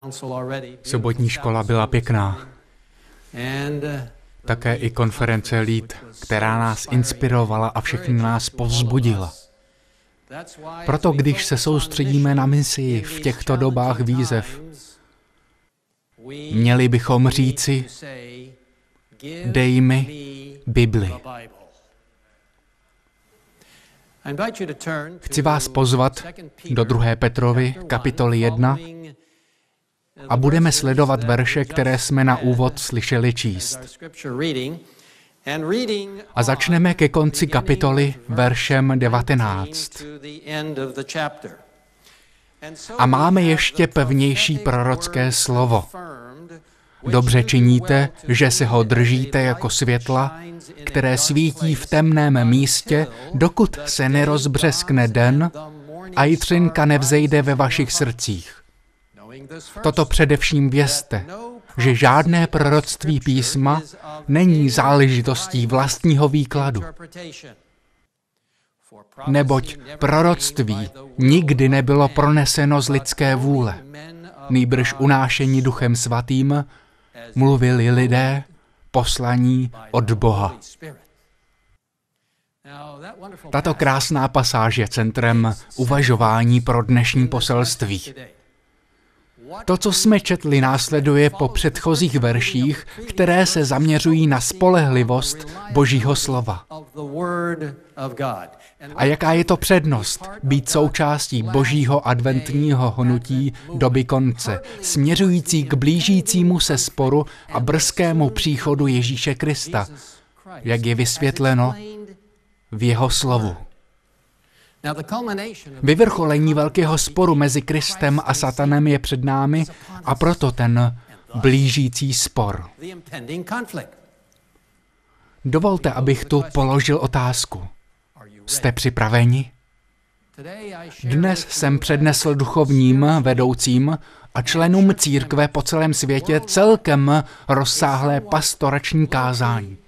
Sobotní škola byla pěkná. Také i konference Lead, která nás inspirovala a všechny nás povzbudila. Proto když se soustředíme na misi v těchto dobách výzev, měli bychom říci, dej mi Bibli. Chci vás pozvat do 2. Petrovy, kapitoly 1, a budeme sledovat verše, které jsme na úvod slyšeli číst. A začneme ke konci kapitoly veršem 19. A máme ještě pevnější prorocké slovo. Dobře činíte, že se ho držíte jako světla, které svítí v temném místě, dokud se nerozbřeskne den a jitřinka nevzejde ve vašich srdcích. Toto především vězte, že žádné proroctví písma není záležitostí vlastního výkladu. Neboť proroctví nikdy nebylo proneseno z lidské vůle, nýbrž unášení Duchem Svatým mluvili lidé poslaní od Boha. Tato krásná pasáž je centrem uvažování pro dnešní poselství. To, co jsme četli, následuje po předchozích verších, které se zaměřují na spolehlivost Božího slova. A jaká je to přednost být součástí Božího adventního hnutí doby konce, směřující k blížícímu se sporu a brzkému příchodu Ježíše Krista, jak je vysvětleno v jeho slovu. Vyvrcholení velkého sporu mezi Kristem a Satanem je před námi a proto ten blížící spor. Dovolte, abych tu položil otázku. Jste připraveni? Dnes jsem přednesl duchovním vedoucím a členům církve po celém světě celkem rozsáhlé pastorační kázání.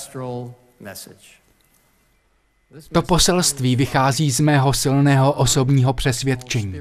To poselství vychází z mého silného osobního přesvědčení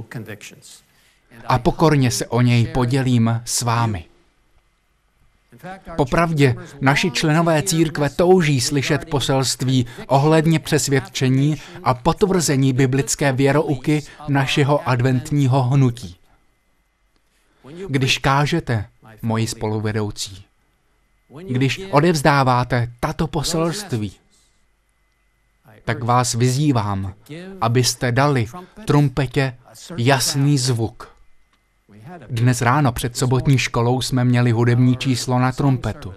a pokorně se o něj podělím s vámi. Popravdě, naši členové církve touží slyšet poselství ohledně přesvědčení a potvrzení biblické věrouky našeho adventního hnutí. Když kážete, moji spoluvedoucí, když odevzdáváte tato poselství, tak vás vyzývám, abyste dali trumpetě jasný zvuk. Dnes ráno před sobotní školou jsme měli hudební číslo na trumpetu.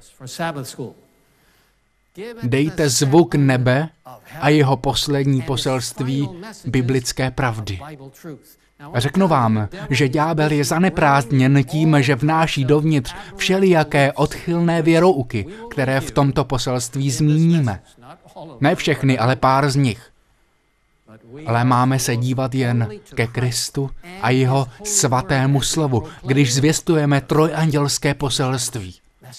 Dejte zvuk nebe a jeho poslední poselství biblické pravdy. Řeknu vám, že ďábel je zaneprázdněn tím, že vnáší dovnitř všelijaké odchylné věrouky, které v tomto poselství zmíníme. Ne všechny, ale pár z nich. Ale máme se dívat jen ke Kristu a jeho svatému slovu, když zvěstujeme trojandělské poselství.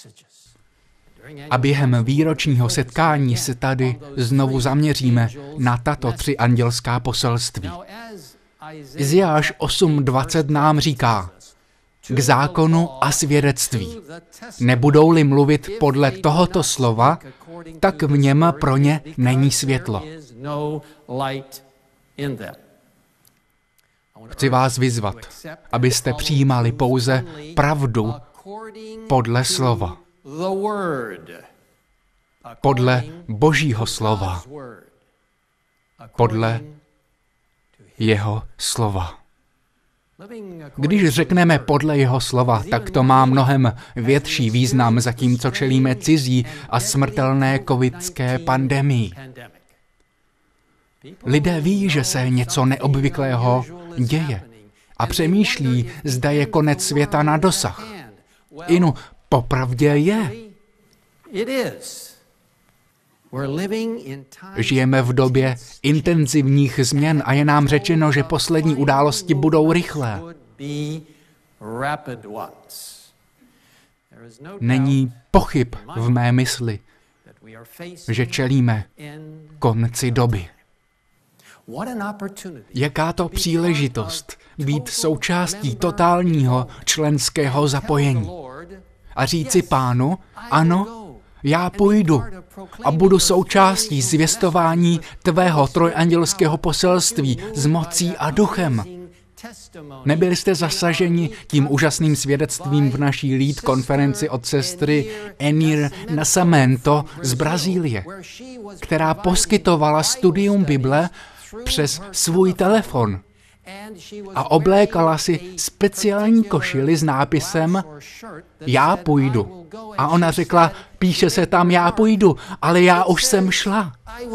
A během výročního setkání se tady znovu zaměříme na tato 3 andělská poselství. Izajáš 8:20 nám říká: k zákonu a svědectví. Nebudou-li mluvit podle tohoto slova, tak v něm pro ně není světlo. Chci vás vyzvat, abyste přijímali pouze pravdu podle slova. Podle Božího slova. Podle jeho slova. Když řekneme podle jeho slova, tak to má mnohem větší význam, zatímco čelíme cizí a smrtelné covidské pandemii. Lidé ví, že se něco neobvyklého děje a přemýšlí, zda je konec světa na dosah. Inu, popravdě je. Žijeme v době intenzivních změn a je nám řečeno, že poslední události budou rychlé. Není pochyb v mé mysli, že čelíme konci doby. Jaká to příležitost být součástí totálního členského zapojení a říci Pánu, ano, já půjdu a budu součástí zvěstování tvého trojandělského poselství s mocí a duchem. Nebyli jste zasaženi tím úžasným svědectvím v naší lead konferenci od sestry Enir Nascimento z Brazílie, která poskytovala studium Bible přes svůj telefon a oblékala si speciální košili s nápisem Já půjdu. A ona řekla, píše se tam já půjdu, ale já už jsem šla.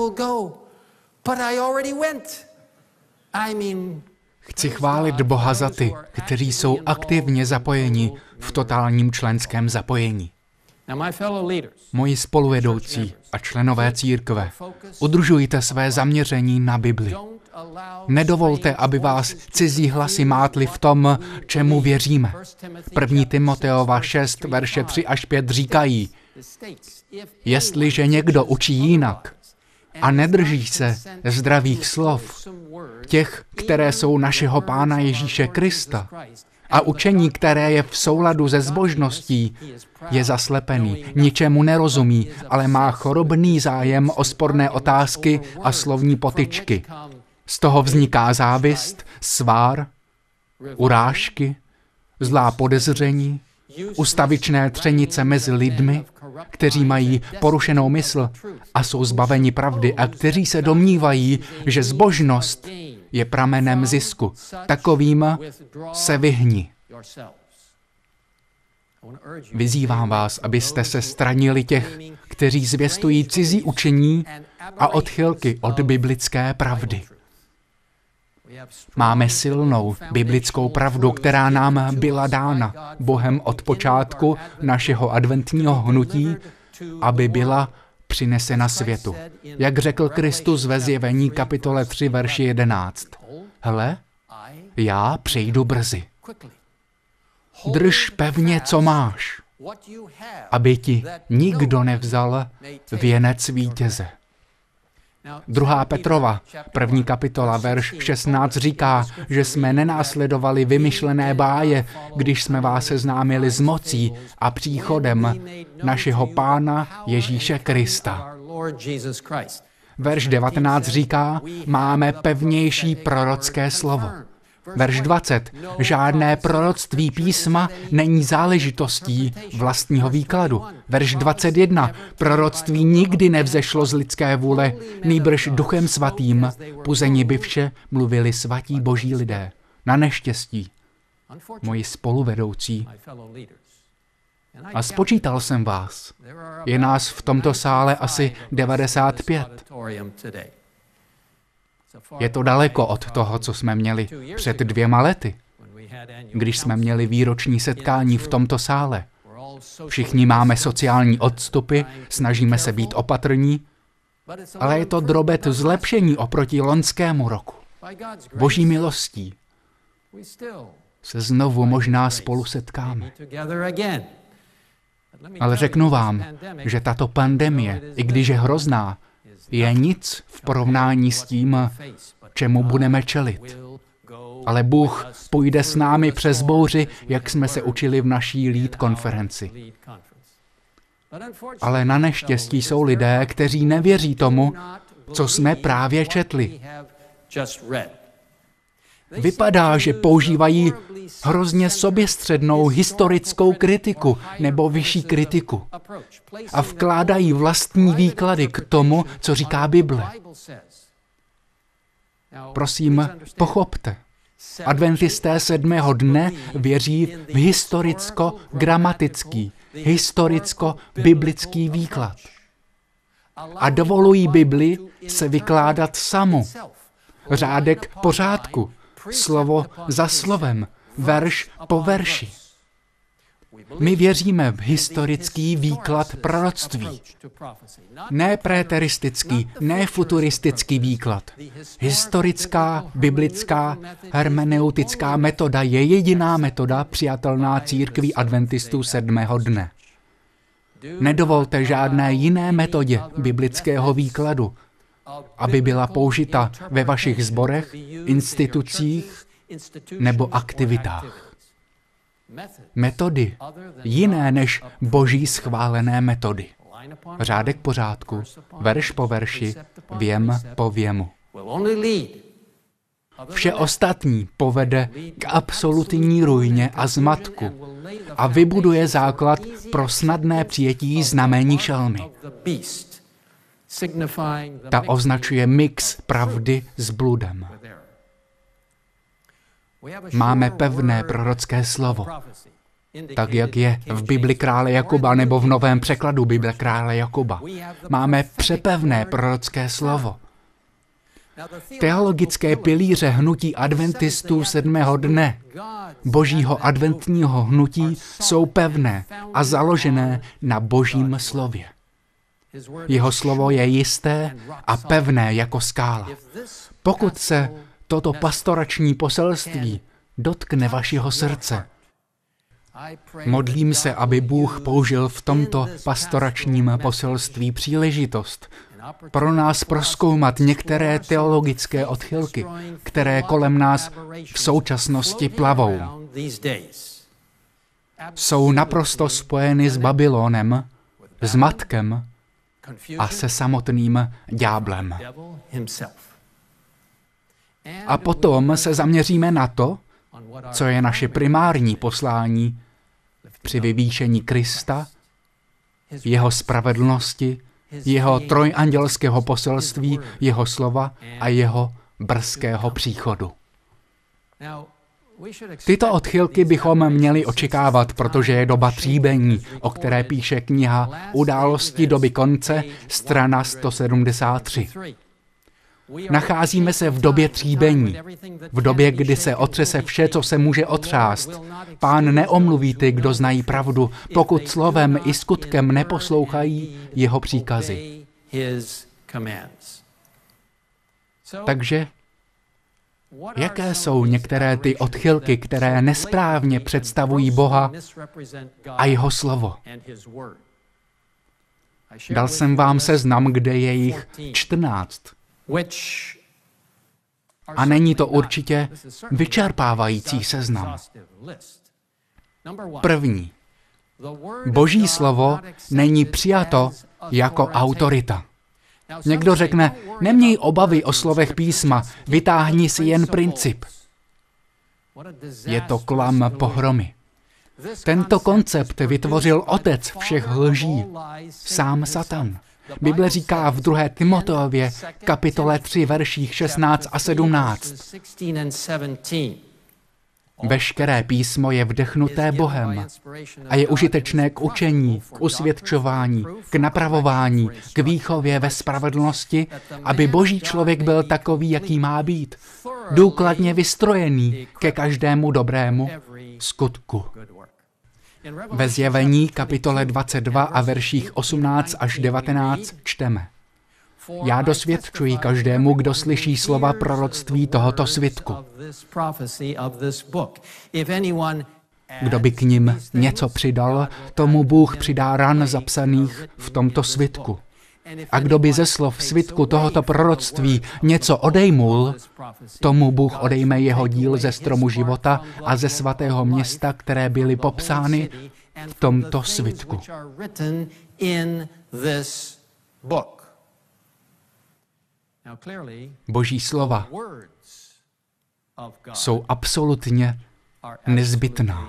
Chci chválit Boha za ty, kteří jsou aktivně zapojeni v totálním členském zapojení. Moji spoluvedoucí a členové církve, udržujte své zaměření na Bibli. Nedovolte, aby vás cizí hlasy mátly v tom, čemu věříme. 1. Timoteova 6, verše 3 až 5 říkají, jestliže někdo učí jinak a nedrží se zdravých slov, těch, které jsou našeho Pána Ježíše Krista, a učení, které je v souladu se zbožností, je zaslepený, ničemu nerozumí, ale má chorobný zájem o sporné otázky a slovní potyčky. Z toho vzniká závist, svár, urážky, zlá podezření, ustavičné třenice mezi lidmi, kteří mají porušenou mysl a jsou zbaveni pravdy a kteří se domnívají, že zbožnost je pramenem zisku. Takovým se vyhni. Vyzývám vás, abyste se stranili těch, kteří zvěstují cizí učení a odchylky od biblické pravdy. Máme silnou biblickou pravdu, která nám byla dána Bohem od počátku našeho adventního hnutí, aby byla přinesena světu. Jak řekl Kristus ve Zjevení kapitole 3, verši 11. Hle, já přijdu brzy. Drž pevně, co máš, aby ti nikdo nevzal věnec vítěze. 2. Petrova, 1. kapitola, verš 16 říká, že jsme nenásledovali vymyšlené báje, když jsme vás seznámili s mocí a příchodem našeho Pána Ježíše Krista. Verš 19 říká, máme pevnější prorocké slovo. Verš 20. Žádné proroctví písma není záležitostí vlastního výkladu. Verš 21. Proroctví nikdy nevzešlo z lidské vůle, nýbrž Duchem svatým, puzeni by vše mluvili svatí boží lidé. Na neštěstí, moji spoluvedoucí. A spočítal jsem vás. Je nás v tomto sále asi 95. Je to daleko od toho, co jsme měli před 2 lety, když jsme měli výroční setkání v tomto sále. Všichni máme sociální odstupy, snažíme se být opatrní, ale je to drobet zlepšení oproti loňskému roku. Boží milostí se znovu možná spolu setkáme. Ale řeknu vám, že tato pandemie, i když je hrozná, je nic v porovnání s tím, čemu budeme čelit. Ale Bůh půjde s námi přes bouři, jak jsme se učili v naší lead konferenci. Ale na neštěstí jsou lidé, kteří nevěří tomu, co jsme právě četli. Vypadá, že používají hrozně soběstřednou historickou kritiku nebo vyšší kritiku a vkládají vlastní výklady k tomu, co říká Bible. Prosím, pochopte. Adventisté 7. dne věří v historicko-gramatický, historicko-biblický výklad. A dovolují Bibli se vykládat samu. Řádek po řádku, slovo za slovem, verš po verši. My věříme v historický výklad proroctví. Ne préteristický, ne futuristický výklad. Historická, biblická, hermeneutická metoda je jediná metoda přijatelná církví adventistů 7. dne. Nedovolte žádné jiné metodě biblického výkladu, aby byla použita ve vašich sborech, institucích nebo aktivitách. Metody jiné než boží schválené metody. Řádek po řádku, verš po verši, věm po věmu. Vše ostatní povede k absolutní ruině a zmatku a vybuduje základ pro snadné přijetí znamení šelmy. Ta označuje mix pravdy s bludem. Máme pevné prorocké slovo, tak jak je v Bibli krále Jakuba nebo v novém překladu Bible krále Jakuba. Máme přepevné prorocké slovo. Teologické pilíře hnutí adventistů 7. dne, božího adventního hnutí, jsou pevné a založené na božím slově. Jeho slovo je jisté a pevné jako skála. Pokud se toto pastorační poselství dotkne vašeho srdce, modlím se, aby Bůh použil v tomto pastoračním poselství příležitost pro nás prozkoumat některé teologické odchylky, které kolem nás v současnosti plavou. Jsou naprosto spojeny s Babylonem, s matkem a se samotným ďáblem. A potom se zaměříme na to, co je naše primární poslání při vyvýšení Krista, jeho spravedlnosti, jeho trojandělského poselství, jeho slova a jeho brzkého příchodu. Tyto odchylky bychom měli očekávat, protože je doba tříbení, o které píše kniha Události doby konce, strana 173. Nacházíme se v době tříbení, v době, kdy se otřese vše, co se může otřást. Pán neomluví ty, kdo znají pravdu, pokud slovem i skutkem neposlouchají jeho příkazy. Takže jaké jsou některé ty odchylky, které nesprávně představují Boha a jeho slovo? Dal jsem vám seznam, kde je jich 14. A není to určitě vyčerpávající seznam. První. Boží slovo není přijato jako autorita. Někdo řekne, neměj obavy o slovech písma, vytáhni si jen princip. Je to klam pohromy. Tento koncept vytvořil otec všech lží, sám Satan. Bible říká v 2. Timoteově, kapitole 3, verších 16 a 17. Veškeré písmo je vdechnuté Bohem a je užitečné k učení, k usvědčování, k napravování, k výchově ve spravedlnosti, aby boží člověk byl takový, jaký má být, důkladně vystrojený ke každému dobrému skutku. Ve Zjevení kapitole 22 a verších 18 až 19 čteme: Já dosvědčuji každému, kdo slyší slova proroctví tohoto svitku. Kdo by k nim něco přidal, tomu Bůh přidá ran zapsaných v tomto svitku. A kdo by ze slov svitku tohoto proroctví něco odejmul, tomu Bůh odejme jeho díl ze stromu života a ze svatého města, které byly popsány v tomto svitku. Boží slova jsou absolutně nezbytná.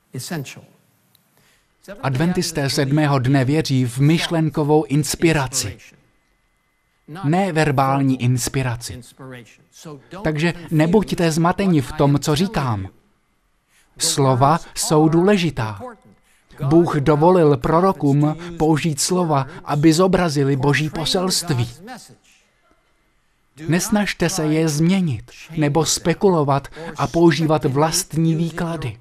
Adventisté 7. dne věří v myšlenkovou inspiraci, ne verbální inspiraci. Takže nebuďte zmateni v tom, co říkám. Slova jsou důležitá. Bůh dovolil prorokům použít slova, aby zobrazili Boží poselství. Nesnažte se je změnit nebo spekulovat a používat vlastní výklady.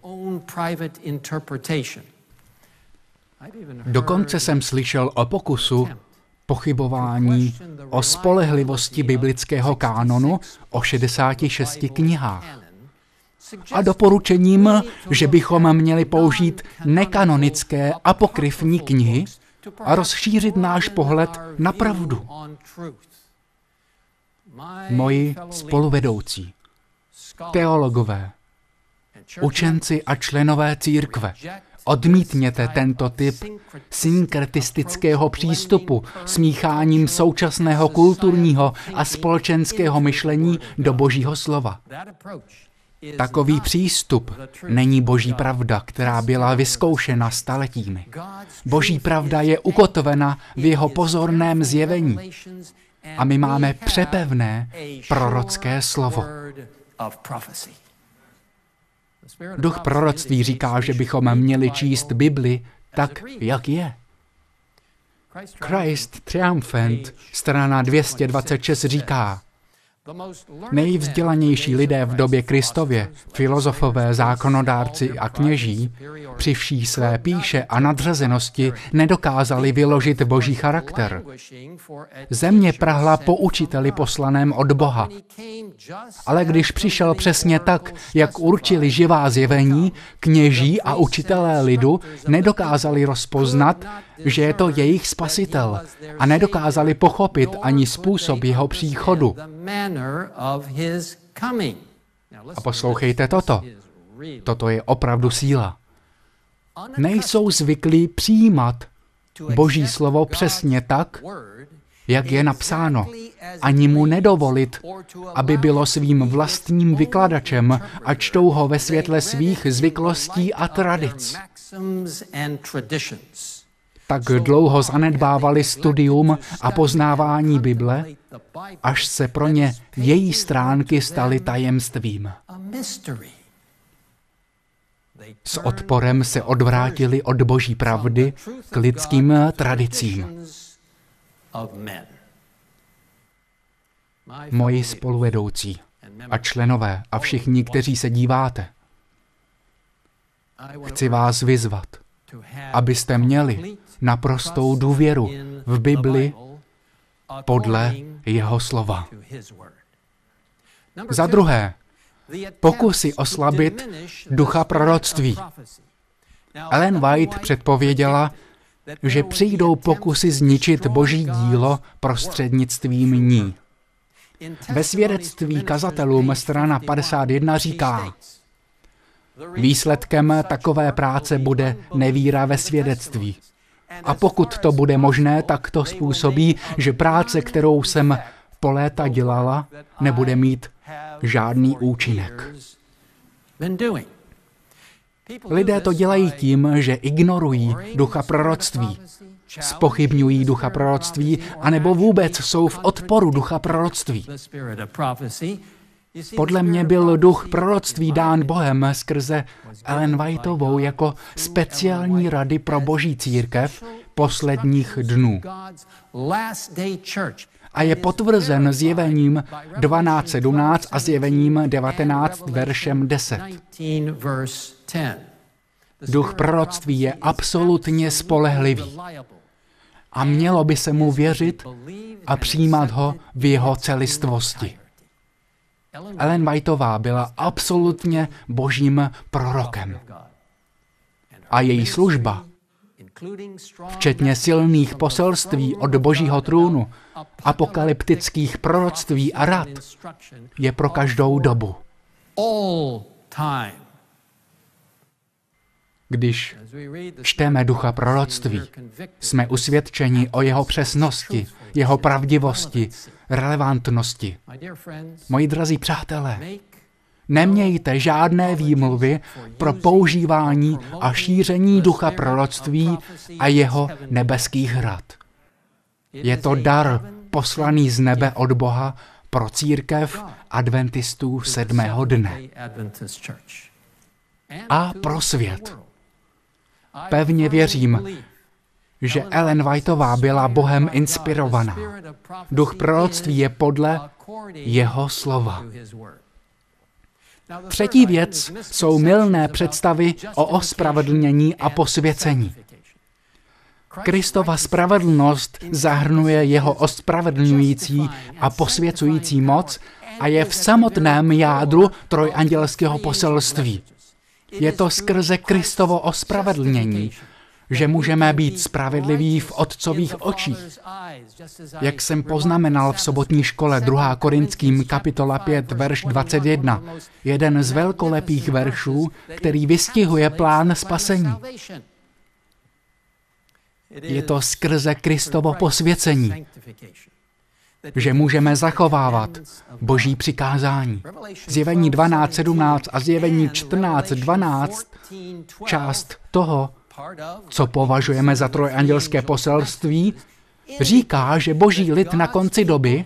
Dokonce jsem slyšel o pokusu pochybování o spolehlivosti biblického kánonu o 66 knihách a doporučením, že bychom měli použít nekanonické apokryfní knihy a rozšířit náš pohled na pravdu. moji spoluvedoucí, teologové, učenci a členové církve, odmítněte tento typ synkretistického přístupu smícháním současného kulturního a společenského myšlení do Božího slova. Takový přístup není Boží pravda, která byla vyzkoušena staletími. Boží pravda je ukotvena v jeho pozorném zjevení a my máme přepevné prorocké slovo. Duch proroctví říká, že bychom měli číst Bibli tak, jak je. Christ Triumphant, strana 226 říká: nejvzdělanější lidé v době Kristově, filozofové, zákonodárci a kněží, při vší své pýše a nadřazenosti nedokázali vyložit Boží charakter. Země prahla po učiteli poslaném od Boha. Ale když přišel přesně tak, jak určili živá zjevení, kněží a učitelé lidu nedokázali rozpoznat, že je to jejich spasitel a nedokázali pochopit ani způsob jeho příchodu. A poslouchejte toto. Toto je opravdu síla. Nejsou zvyklí přijímat Boží slovo přesně tak, jak je napsáno, ani mu nedovolit, aby bylo svým vlastním vykladačem a čtou ho ve světle svých zvyklostí a tradic. Tak dlouho zanedbávali studium a poznávání Bible, až se pro ně její stránky staly tajemstvím. S odporem se odvrátili od Boží pravdy k lidským tradicím. Moji spoluvedoucí a členové a všichni, kteří se díváte, chci vás vyzvat, abyste měli naprostou důvěru v Bibli podle jeho slova. Za druhé, pokusy oslabit ducha proroctví. Ellen White předpověděla, že přijdou pokusy zničit Boží dílo prostřednictvím ní. Ve svědectví kazatelům strana 51 říká: výsledkem takové práce bude nevíra ve svědectví. A pokud to bude možné, tak to způsobí, že práce, kterou jsem po léta dělala, nebude mít žádný účinek. Lidé to dělají tím, že ignorují ducha proroctví, zpochybňují ducha proroctví, anebo vůbec jsou v odporu ducha proroctví. Podle mě byl duch proroctví dán Bohem skrze Ellen Whiteovou jako speciální rady pro Boží církev posledních dnů. A je potvrzen zjevením 12:17 a zjevením 19 veršem 10. Duch proroctví je absolutně spolehlivý a mělo by se mu věřit a přijímat ho v jeho celistvosti. Ellen Whiteová byla absolutně Božím prorokem. A její služba, včetně silných poselství od Božího trůnu, apokalyptických proroctví a rad, je pro každou dobu. Když čteme ducha proroctví, jsme usvědčeni o jeho přesnosti, jeho pravdivosti, relevantnosti. Moji drazí přátelé, nemějte žádné výmluvy pro používání a šíření ducha proroctví a jeho nebeských rad. Je to dar poslaný z nebe od Boha pro církev adventistů 7. dne. A pro svět. Pevně věřím, že Ellen Whiteová byla Bohem inspirovaná. Duch proroctví je podle jeho slova. Třetí věc jsou mylné představy o ospravedlnění a posvěcení. Kristova spravedlnost zahrnuje jeho ospravedlňující a posvěcující moc a je v samotném jádru trojandělského poselství. Je to skrze Kristovo ospravedlnění, že můžeme být spravedliví v Otcových očích. Jak jsem poznamenal v sobotní škole 2. Korinským kapitola 5, verš 21, jeden z velkolepých veršů, který vystihuje plán spasení. Je to skrze Kristovo posvěcení, že můžeme zachovávat Boží přikázání. Zjevení 12:17 a Zjevení 14:12, část toho, co považujeme za trojandělské poselství, říká, že Boží lid na konci doby,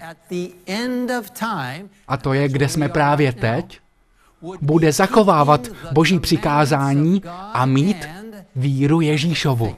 a to je, kde jsme právě teď, bude zachovávat Boží přikázání a mít víru Ježíšovu.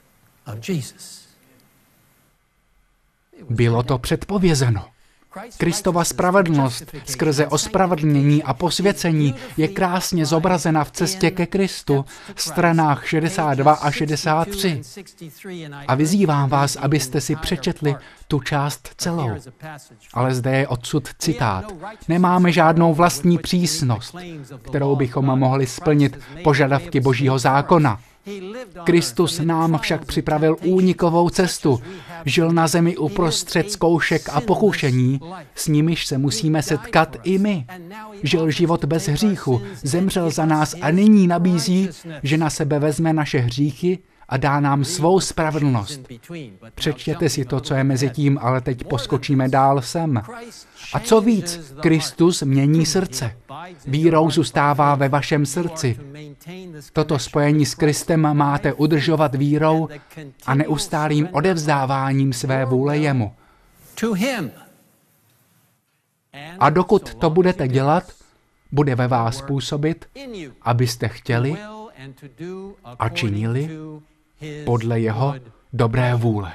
Bylo to předpovězeno. Kristova spravedlnost skrze ospravedlnění a posvěcení je krásně zobrazena v Cestě ke Kristu, stranách 62 a 63. A vyzývám vás, abyste si přečetli tu část celou. Ale zde je odsud citát. Nemáme žádnou vlastní přísnost, kterou bychom mohli splnit požadavky Božího zákona. Kristus nám však připravil únikovou cestu. Žil na zemi uprostřed zkoušek a pokušení, s nimiž se musíme setkat i my. Žil život bez hříchu, zemřel za nás a nyní nabízí, že na sebe vezme naše hříchy a dá nám svou spravedlnost. Přečtěte si to, co je mezi tím, ale teď poskočíme dál sem. A co víc, Kristus mění srdce. Vírou zůstává ve vašem srdci. Toto spojení s Kristem máte udržovat vírou a neustálým odevzdáváním své vůle jemu. A dokud to budete dělat, bude ve vás působit, abyste chtěli a činili podle jeho dobré vůle.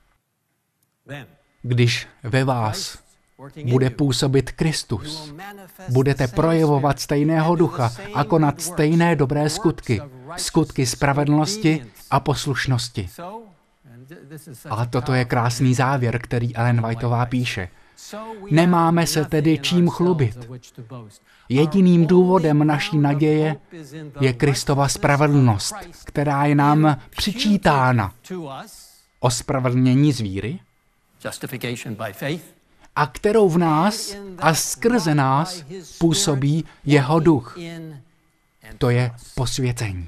Když ve vás bude působit Kristus, budete projevovat stejného ducha a konat stejné dobré skutky, skutky spravedlnosti a poslušnosti. A toto je krásný závěr, který Ellen Whiteová píše. Nemáme se tedy čím chlubit. Jediným důvodem naší naděje je Kristova spravedlnost, která je nám přičítána. Ospravedlnění z víry, a kterou v nás a skrze nás působí jeho duch. To je posvěcení.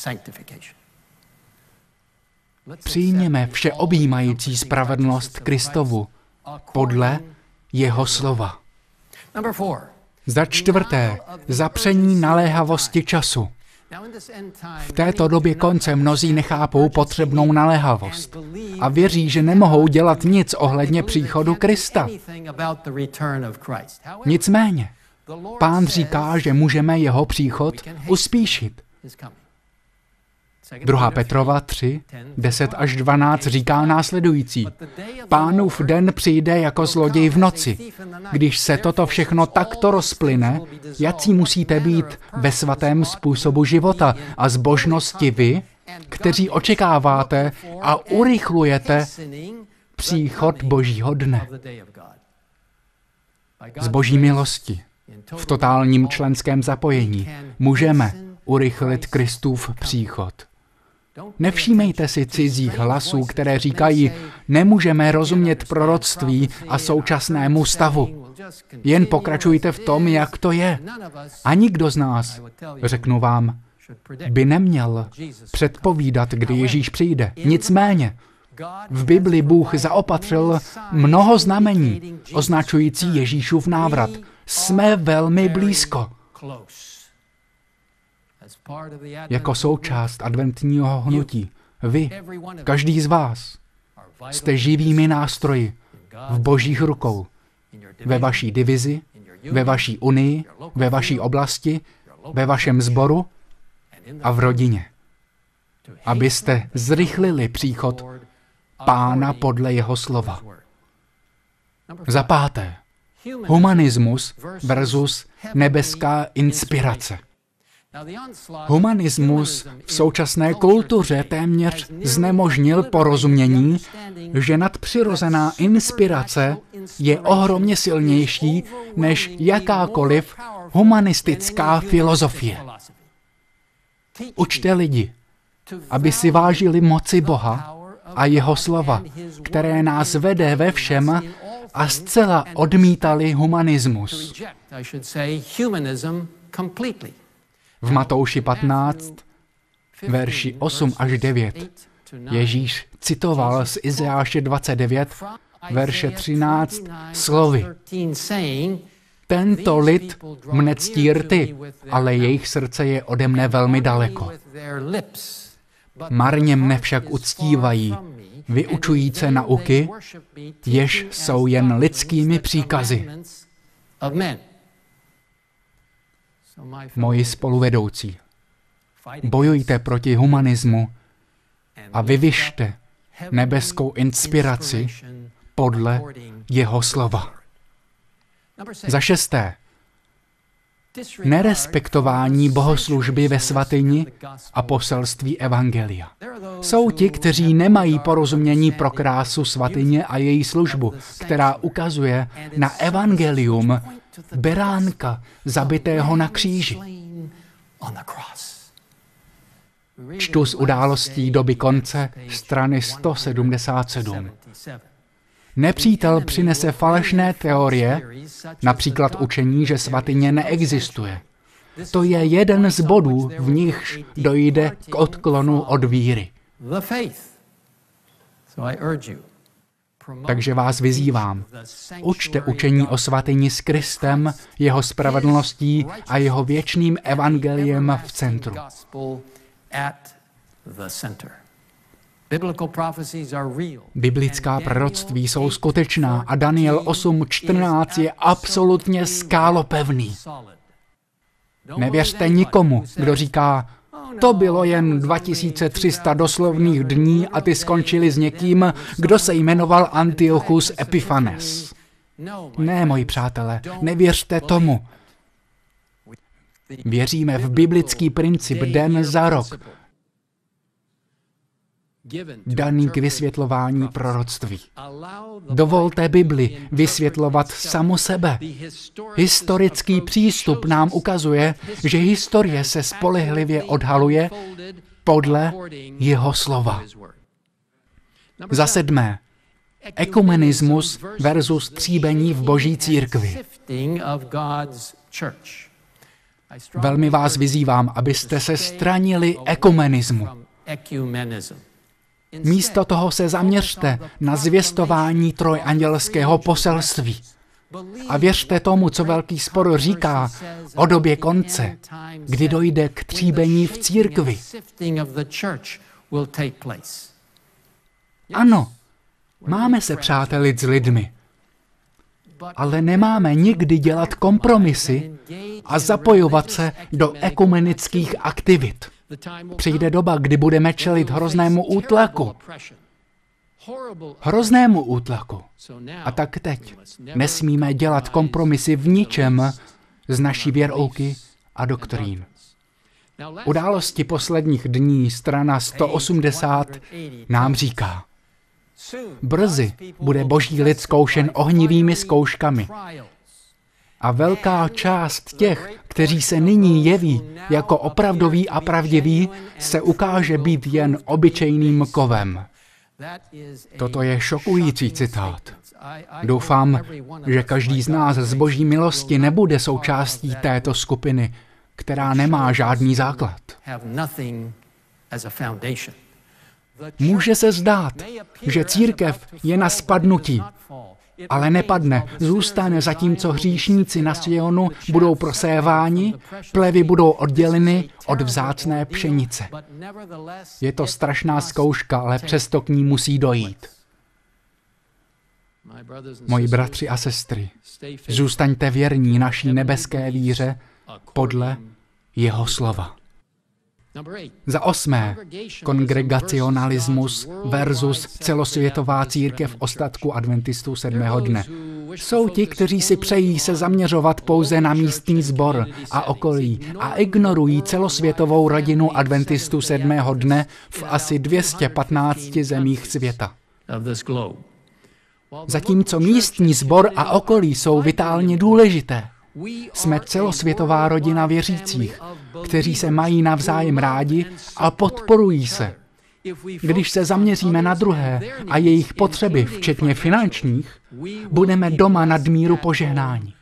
Přijměme všeobjímající spravedlnost Kristovu podle jeho slova. Za čtvrté, zapření naléhavosti času. V této době konce mnozí nechápou potřebnou naléhavost a věří, že nemohou dělat nic ohledně příchodu Krista. Nicméně, Pán říká, že můžeme jeho příchod uspíšit. 2. Petrova 3, 10 až 12 říká následující. Pánův den přijde jako zloděj v noci. Když se toto všechno takto rozplyne, jací musíte být ve svatém způsobu života a zbožnosti vy, kteří očekáváte a urychlujete příchod Božího dne. Z Boží milosti, v totálním členském zapojení, můžeme urychlit Kristův příchod. Nevšímejte si cizích hlasů, které říkají, nemůžeme rozumět proroctví a současnému stavu. Jen pokračujte v tom, jak to je. A nikdo z nás, řeknu vám, by neměl předpovídat, kdy Ježíš přijde. Nicméně, v Bibli Bůh zaopatřil mnoho znamení, označující Ježíšův návrat. Jsme velmi blízko. Jako součást adventního hnutí, vy, každý z vás, jste živými nástroji v Božích rukou, ve vaší divizi, ve vaší unii, ve vaší oblasti, ve vašem sboru a v rodině, abyste zrychlili příchod Pána podle jeho slova. Za páté, humanismus versus nebeská inspirace. Humanismus v současné kultuře téměř znemožnil porozumění, že nadpřirozená inspirace je ohromně silnější než jakákoliv humanistická filozofie. Učte lidi, aby si vážili moci Boha a jeho slova, které nás vede ve všem, a zcela odmítali humanismus. V Matouši 15, verši 8 až 9, Ježíš citoval z Izajáše 29, verše 13, slovy: Tento lid mne ctí rty, ale jejich srdce je ode mne velmi daleko. Marně mne však uctívají, vyučujíce nauky, jež jsou jen lidskými příkazy. Moji spoluvedoucí, bojujte proti humanismu a vyvyšte nebeskou inspiraci podle jeho slova. Za 6. Nerespektování bohoslužby ve svatyni a poselství evangelia. Jsou ti, kteří nemají porozumění pro krásu svatyně a její službu, která ukazuje na evangelium beránka zabitého na kříži. Čtu z Událostí doby konce, strany 177. Nepřítel přinese falešné teorie, například učení, že svatyně neexistuje. To je jeden z bodů, v nichž dojde k odklonu od víry. Takže vás vyzývám, učte učení o svatyni s Kristem, jeho spravedlností a jeho věčným evangeliem v centru. Biblická proroctví jsou skutečná a Daniel 8:14 je absolutně skálopevný. Nevěřte nikomu, kdo říká, to bylo jen 2300 doslovných dní a ty skončili s někým, kdo se jmenoval Antiochus Epiphanes. Ne, moji přátelé, nevěřte tomu. Věříme v biblický princip den za rok, daný k vysvětlování proroctví. Dovolte Bibli vysvětlovat samu sebe. Historický přístup nám ukazuje, že historie se spolehlivě odhaluje podle jeho slova. Za 7. Ekumenismus versus tříbení v Boží církvi. Velmi vás vyzývám, abyste se stranili ekumenismu. Místo toho se zaměřte na zvěstování trojandělského poselství. A věřte tomu, co Velký spor říká o době konce, kdy dojde k tříbení v církvi. Ano, máme se přátelit s lidmi, ale nemáme nikdy dělat kompromisy a zapojovat se do ekumenických aktivit. Přijde doba, kdy budeme čelit hroznému útlaku. Hroznému útlaku. A tak teď nesmíme dělat kompromisy v ničem z naší věrouky a doktrín. Události posledních dní, strana 180, nám říká: brzy bude Boží lid zkoušen ohnivými zkouškami. A velká část těch, kteří se nyní jeví jako opravdoví a pravdiví, se ukáže být jen obyčejným kovem. Toto je šokující citát. Doufám, že každý z nás z Boží milosti nebude součástí této skupiny, která nemá žádný základ. Může se zdát, že církev je na spadnutí, ale nepadne, zůstane, zatímco hříšníci na Sionu budou proséváni, plevy budou odděleny od vzácné pšenice. Je to strašná zkouška, ale přesto k ní musí dojít. Moji bratři a sestry, zůstaňte věrní naší nebeské víře podle jeho slova. Za 8. Kongregacionalismus versus celosvětová církev ostatku adventistů 7. dne. Jsou ti, kteří si přejí se zaměřovat pouze na místní sbor a okolí a ignorují celosvětovou rodinu adventistů 7. dne v asi 215 zemích světa. Zatímco místní sbor a okolí jsou vitálně důležité, jsme celosvětová rodina věřících kteří se mají navzájem rádi a podporují se. Když se zaměříme na druhé a jejich potřeby, včetně finančních, budeme doma nadmíru požehnání.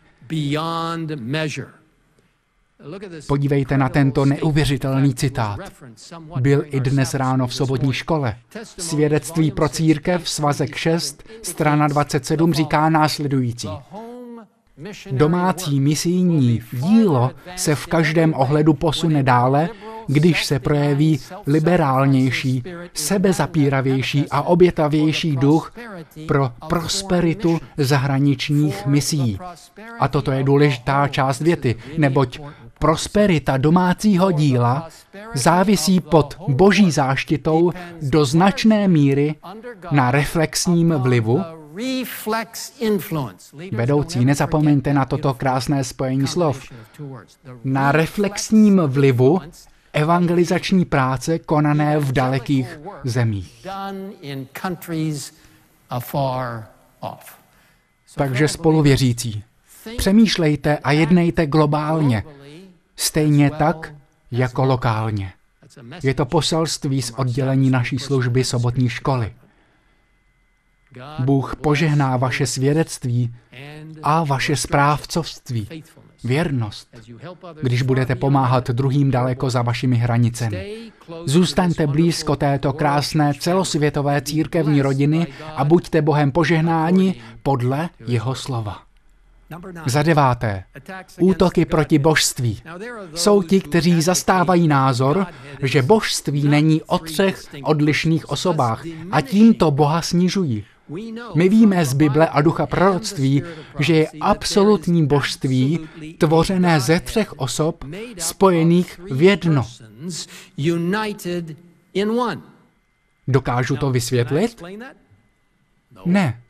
Podívejte na tento neuvěřitelný citát. Byl i dnes ráno v sobotní škole. Svědectví pro církev, svazek 6, strana 27 říká následující. Domácí misijní dílo se v každém ohledu posune dále, když se projeví liberálnější, sebezapíravější a obětavější duch pro prosperitu zahraničních misií. A toto je důležitá část věty, neboť prosperita domácího díla závisí pod Boží záštitou do značné míry na reflexním vlivu. Vedoucí, nezapomeňte na toto krásné spojení slov. Na reflexním vlivu evangelizační práce konané v dalekých zemích. Takže spoluvěřící, přemýšlejte a jednejte globálně, stejně tak jako lokálně. Je to poselství z oddělení naší služby sobotní školy. Bůh požehná vaše svědectví a vaše správcovství, věrnost, když budete pomáhat druhým daleko za vašimi hranicemi. Zůstaňte blízko této krásné celosvětové církevní rodiny a buďte Bohem požehnáni podle jeho slova. Za 9. Útoky proti božství. Jsou ti, kteří zastávají názor, že božství není o 3 odlišných osobách a tímto Boha snižují. My víme z Bible a ducha proroctví, že je absolutní božství tvořené ze 3 osob spojených v jedno. Dokážu to vysvětlit? Ne.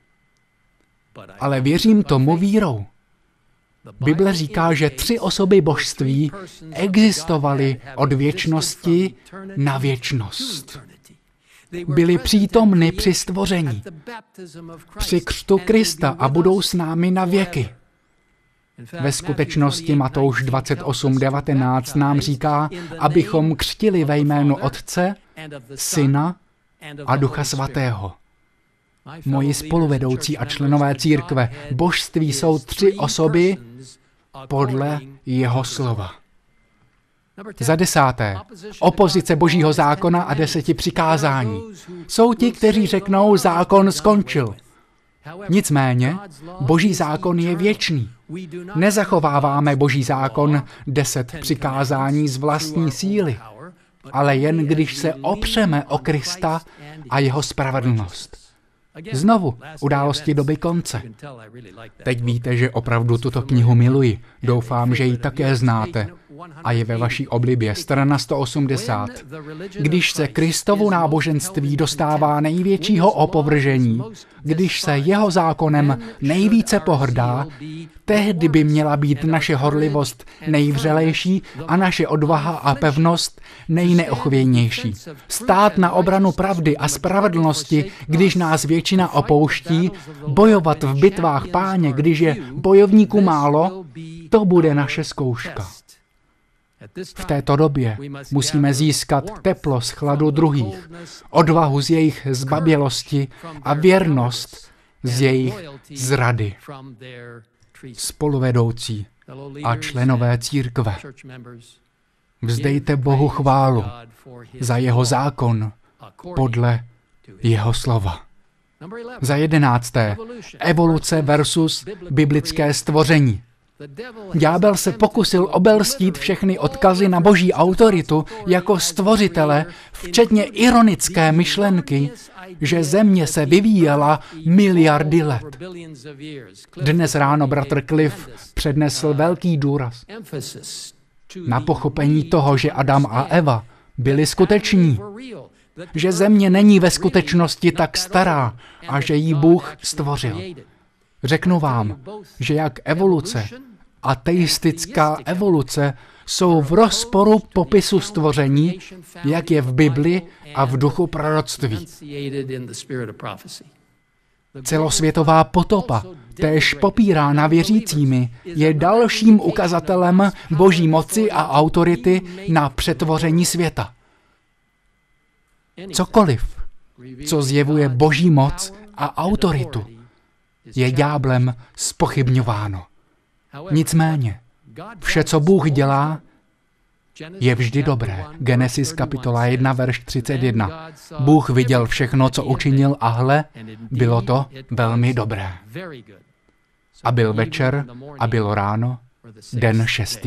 Ale věřím tomu vírou. Bible říká, že 3 osoby božství existovaly od věčnosti na věčnost. Byli přítomny při stvoření, při křtu Krista a budou s námi na věky. Ve skutečnosti Matouš 28:19 nám říká, abychom křtili ve jménu Otce, Syna a Ducha Svatého. Moji spoluvedoucí a členové církve, božství jsou 3 osoby podle jeho slova. Za 10. Opozice Božího zákona a 10 přikázání. Jsou ti, kteří řeknou, zákon skončil. Nicméně, Boží zákon je věčný. Nezachováváme Boží zákon 10 přikázání z vlastní síly, ale jen když se opřeme o Krista a jeho spravedlnost. Znovu, události doby konce. Teď víte, že opravdu tuto knihu miluji. Doufám, že ji také znáte. A je ve vaší oblibě, strana 180. Když se Kristovu náboženství dostává největšího opovržení, když se jeho zákonem nejvíce pohrdá, tehdy by měla být naše horlivost nejvřelejší a naše odvaha a pevnost nejneochvějnější. Stát na obranu pravdy a spravedlnosti, když nás většina opouští, bojovat v bitvách Páně, když je bojovníků málo, to bude naše zkouška. V této době musíme získat teplo z chladu druhých, odvahu z jejich zbabělosti a věrnost z jejich zrady. Spoluvedoucí a členové církve, vzdejte Bohu chválu za jeho zákon podle jeho slova. Za 11. Evoluce versus biblické stvoření. Ďábel se pokusil obelstít všechny odkazy na Boží autoritu jako stvořitele, včetně ironické myšlenky, že země se vyvíjela miliardy let. Dnes ráno bratr Cliff přednesl velký důraz na pochopení toho, že Adam a Eva byli skuteční, že země není ve skutečnosti tak stará a že ji Bůh stvořil. Řeknu vám, že jak evoluce a teistická evoluce jsou v rozporu popisu stvoření, jak je v Bibli a v duchu proroctví. Celosvětová potopa, též popírána věřícími, je dalším ukazatelem Boží moci a autority na přetvoření světa. Cokoliv, co zjevuje Boží moc a autoritu, je ďáblem zpochybňováno. Nicméně, vše, co Bůh dělá, je vždy dobré. Genesis kapitola 1, verš 31. Bůh viděl všechno, co učinil, a hle, bylo to velmi dobré. A byl večer a bylo ráno, den 6.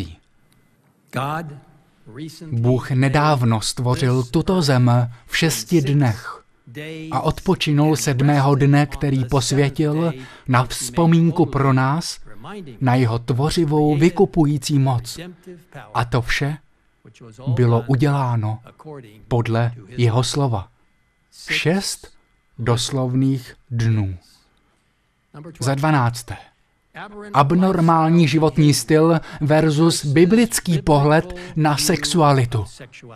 Bůh nedávno stvořil tuto zem v 6 dnech a odpočinul 7. dne, který posvětil na vzpomínku pro nás, na jeho tvořivou vykupující moc. A to vše bylo uděláno podle jeho slova. 6 doslovných dnů. Za 12. Abnormální životní styl versus biblický pohled na sexualitu.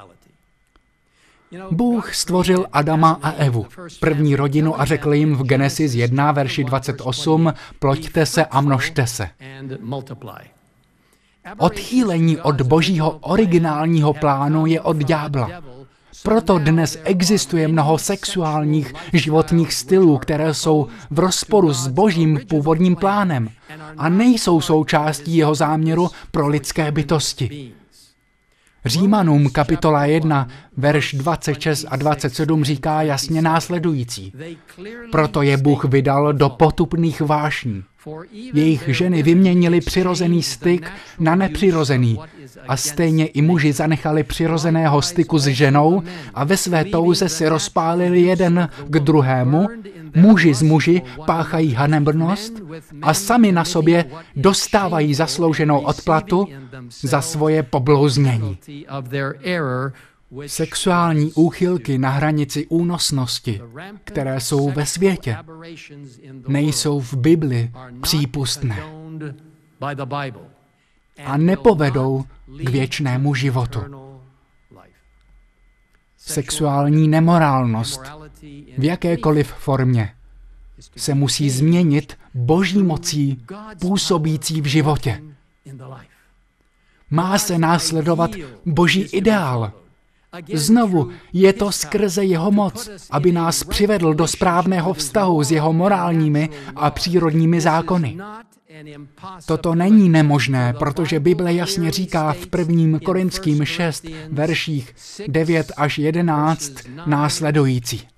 Bůh stvořil Adama a Evu, první rodinu, a řekl jim v Genesis 1, verši 28, ploďte se a množte se. Odchýlení od Božího originálního plánu je od ďábla. Proto dnes existuje mnoho sexuálních životních stylů, které jsou v rozporu s Božím původním plánem a nejsou součástí jeho záměru pro lidské bytosti. Římanům kapitola 1, verš 26 a 27 říká jasně následující. Proto je Bůh vydal do potupných vášní. Jejich ženy vyměnili přirozený styk na nepřirozený a stejně i muži zanechali přirozeného styku s ženou a ve své touze si rozpálili jeden k druhému, muži z muži páchají hanebnost a sami na sobě dostávají zaslouženou odplatu za svoje poblouznění. Sexuální úchylky na hranici únosnosti, které jsou ve světě, nejsou v Bibli přípustné a nepovedou k věčnému životu. Sexuální nemorálnost v jakékoliv formě se musí změnit Boží mocí působící v životě. Má se následovat Boží ideál. Znovu je to skrze jeho moc, aby nás přivedl do správného vztahu s jeho morálními a přírodními zákony. Toto není nemožné, protože Bible jasně říká v 1. Korinským 6, verších 9 až 11 následující.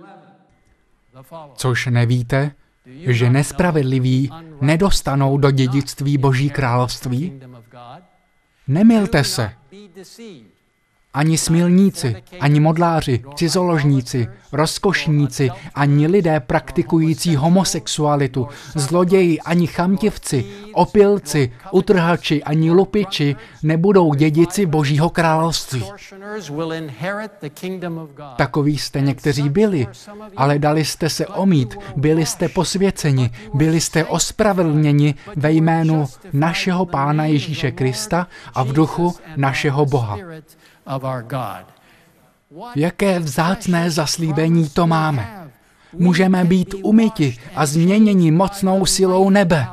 Což nevíte, že nespravedliví nedostanou do dědictví Boží království? Nemylte se. Ani smilníci, ani modláři, cizoložníci, rozkošníci, ani lidé praktikující homosexualitu, zloději, ani chamtivci, opilci, utrhači, ani lupiči nebudou dědici Božího království. Takoví jste někteří byli, ale dali jste se omýt, byli jste posvěceni, byli jste ospravedlněni ve jménu našeho Pána Ježíše Krista a v duchu našeho Boha. Jaké vzácné zaslíbení to máme. Můžeme být umyti a změněni mocnou silou nebe.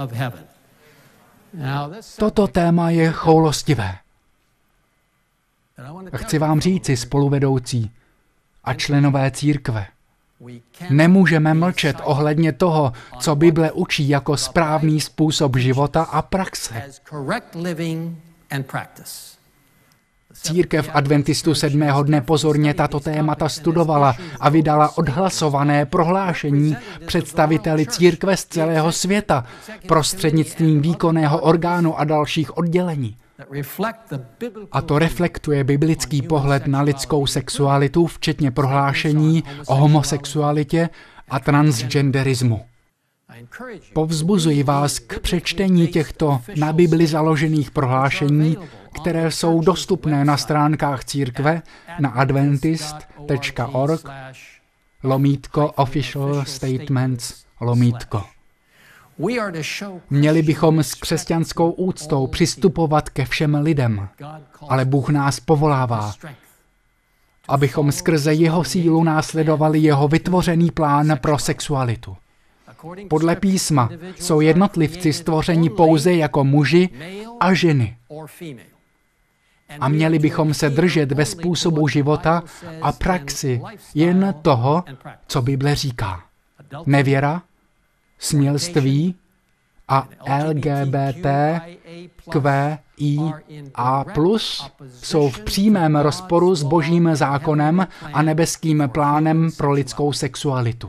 Toto téma je choulostivé. Chci vám říci, spoluvedoucí a členové církve, nemůžeme mlčet ohledně toho, co Bible učí jako správný způsob života a praxe. Církev adventistů 7. dne pozorně tato témata studovala a vydala odhlasované prohlášení představiteli církve z celého světa prostřednictvím výkonného orgánu a dalších oddělení. A to reflektuje biblický pohled na lidskou sexualitu, včetně prohlášení o homosexualitě a transgenderismu. Povzbuzuji vás k přečtení těchto na Bibli založených prohlášení, které jsou dostupné na stránkách církve na adventist.org/official statements. Měli bychom s křesťanskou úctou přistupovat ke všem lidem, ale Bůh nás povolává, abychom skrze jeho sílu následovali jeho vytvořený plán pro sexualitu. Podle písma jsou jednotlivci stvořeni pouze jako muži a ženy. A měli bychom se držet ve způsobu života a praxi jen toho, co Bible říká. Nevěra, smělství a LGBTQIA+ jsou v přímém rozporu s Božím zákonem a nebeským plánem pro lidskou sexualitu.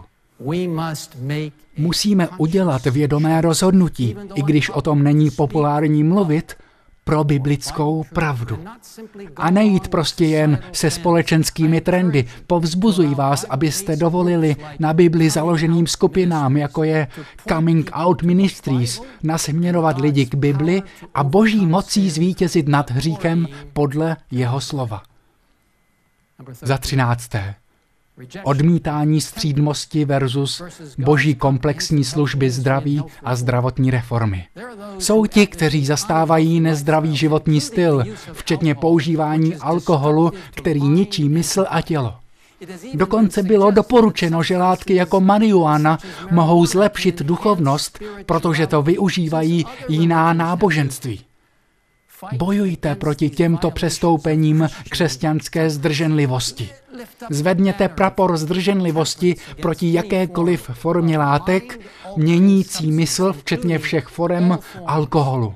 Musíme udělat vědomé rozhodnutí, i když o tom není populární mluvit, pro biblickou pravdu. A nejít prostě jen se společenskými trendy. Povzbuzuji vás, abyste dovolili na Bibli založeným skupinám, jako je Coming Out Ministries, nasměrovat lidi k Bibli a Boží mocí zvítězit nad hříchem podle jeho slova. Za 13. Odmítání střídmosti versus Boží komplexní služby zdraví a zdravotní reformy. Jsou ti, kteří zastávají nezdravý životní styl, včetně používání alkoholu, který ničí mysl a tělo. Dokonce bylo doporučeno, že látky jako marihuana mohou zlepšit duchovnost, protože to využívají jiná náboženství. Bojujte proti těmto přestoupením křesťanské zdrženlivosti. Zvedněte prapor zdrženlivosti proti jakékoliv formě látek, měnící mysl, včetně všech forem alkoholu.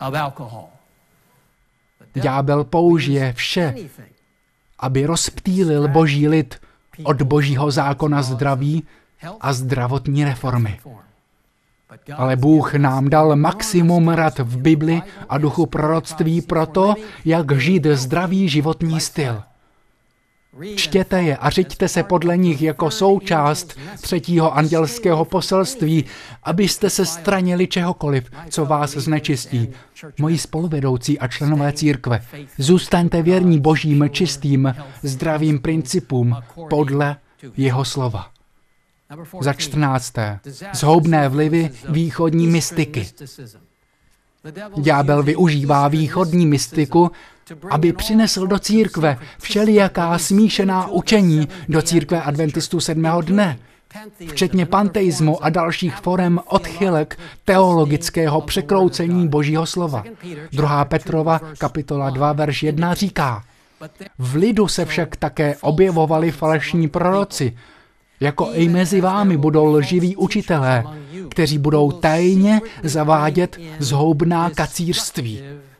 Ďábel použije vše, aby rozptýlil Boží lid od Božího zákona zdraví a zdravotní reformy. Ale Bůh nám dal maximum rad v Bibli a duchu proroctví pro to, jak žít zdravý životní styl. Čtěte je a řiďte se podle nich jako součást 3. andělského poselství, abyste se stranili čehokoliv, co vás znečistí. Moji spoluvedoucí a členové církve, zůstaňte věrní Božím čistým, zdravým principům podle jeho slova. Za 14. Zhoubné vlivy východní mystiky. Ďábel využívá východní mystiku, aby přinesl do církve všelijaká smíšená učení do církve adventistů 7. dne, včetně panteismu a dalších forem odchylek teologického překroucení Božího slova. 2. Petrova, kapitola 2, verš 1 říká: v lidu se však také objevovali falešní proroci, jako i mezi vámi budou lživí učitelé, kteří budou tajně zavádět zhoubná kacířství.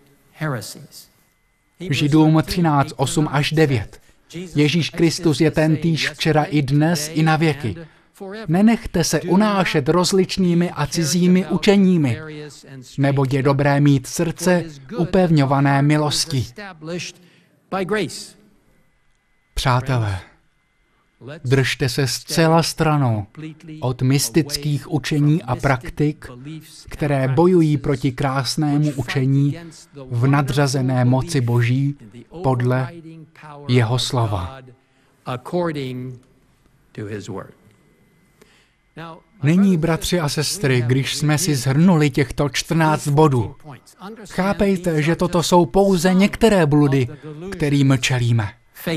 Židům 13, 8 až 9. Ježíš Kristus je tentýž včera i dnes i na věky. Nenechte se unášet rozličnými a cizími učeními, neboť je dobré mít srdce upevňované milostí. Přátelé, držte se zcela stranou od mystických učení a praktik, které bojují proti krásnému učení v nadřazené moci Boží podle jeho slova. Nyní, bratři a sestry, když jsme si shrnuli těchto 14 bodů, chápejte, že toto jsou pouze některé bludy, kterým čelíme.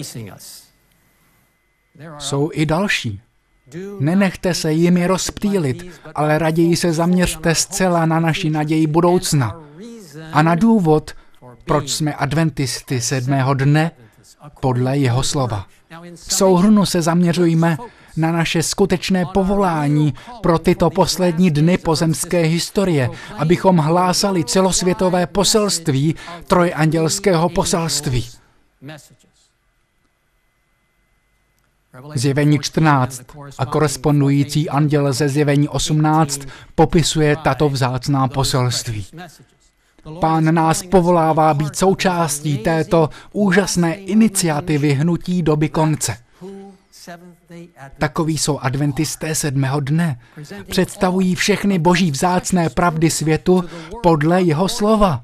Jsou i další. Nenechte se jimi rozptýlit, ale raději se zaměřte zcela na naši naději budoucna a na důvod, proč jsme adventisty 7. dne podle jeho slova. V souhrnu se zaměřujme na naše skutečné povolání pro tyto poslední dny pozemské historie, abychom hlásali celosvětové poselství trojandělského poselství. Zjevení 14 a korespondující anděl ze Zjevení 18 popisuje tato vzácná poselství. Pán nás povolává být součástí této úžasné iniciativy hnutí doby konce. Takoví jsou adventisté 7. dne. Představují všechny boží vzácné pravdy světu podle jeho slova.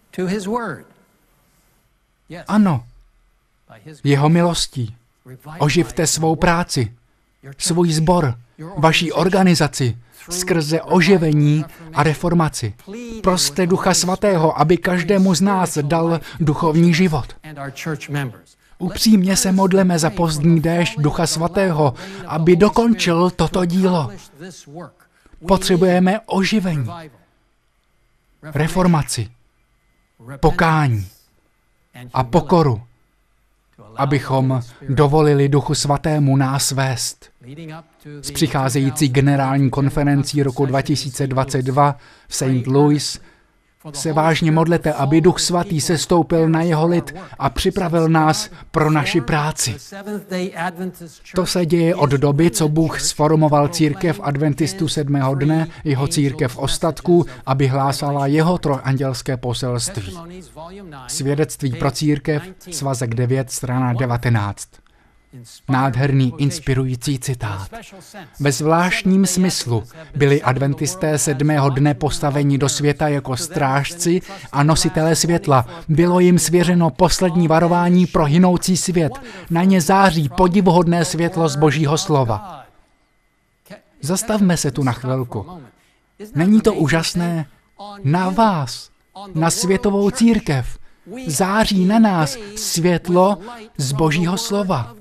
Ano, jeho milostí. Oživte svou práci, svůj sbor, vaší organizaci, skrze oživení a reformaci. Proste Ducha Svatého, aby každému z nás dal duchovní život. Upřímně se modleme za pozdní déšť Ducha Svatého, aby dokončil toto dílo. Potřebujeme oživení, reformaci, pokání a pokoru, abychom dovolili Duchu Svatému nás vést. S přicházející generální konferencí roku 2022 v St. Louis se vážně modlete, aby Duch Svatý sestoupil na jeho lid a připravil nás pro naši práci. To se děje od doby, co Bůh sformoval církev adventistů 7. dne, jeho církev ostatků, aby hlásala jeho trojandělské poselství. Svědectví pro církev, svazek 9, strana 19. Nádherný, inspirující citát. Ve zvláštním smyslu byli adventisté 7. dne postaveni do světa jako strážci a nositelé světla. Bylo jim svěřeno poslední varování pro hynoucí svět. Na ně září podivuhodné světlo z Božího slova. Zastavme se tu na chvilku. Není to úžasné? Na vás, na světovou církev, září na nás světlo z Božího slova.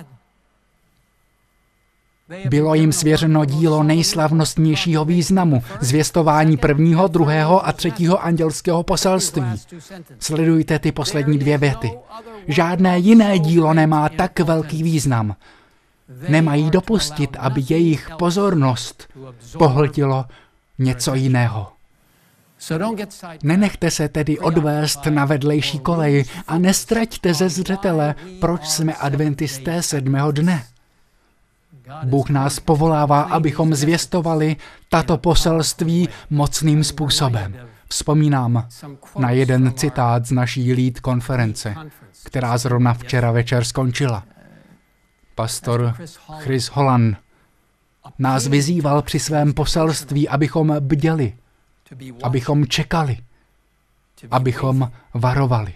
Bylo jim svěřeno dílo nejslavnostnějšího významu, zvěstování 1., 2. a 3. andělského poselství. Sledujte ty poslední 2 věty. Žádné jiné dílo nemá tak velký význam. Nemají dopustit, aby jejich pozornost pohltilo něco jiného. Nenechte se tedy odvést na vedlejší kolej a nestraťte ze zřetele, proč jsme adventisté 7. dne. Bůh nás povolává, abychom zvěstovali tato poselství mocným způsobem. Vzpomínám na jeden citát z naší lead konference, která zrovna včera večer skončila. Pastor Chris Holland nás vyzýval při svém poselství, abychom bděli, abychom čekali, abychom varovali.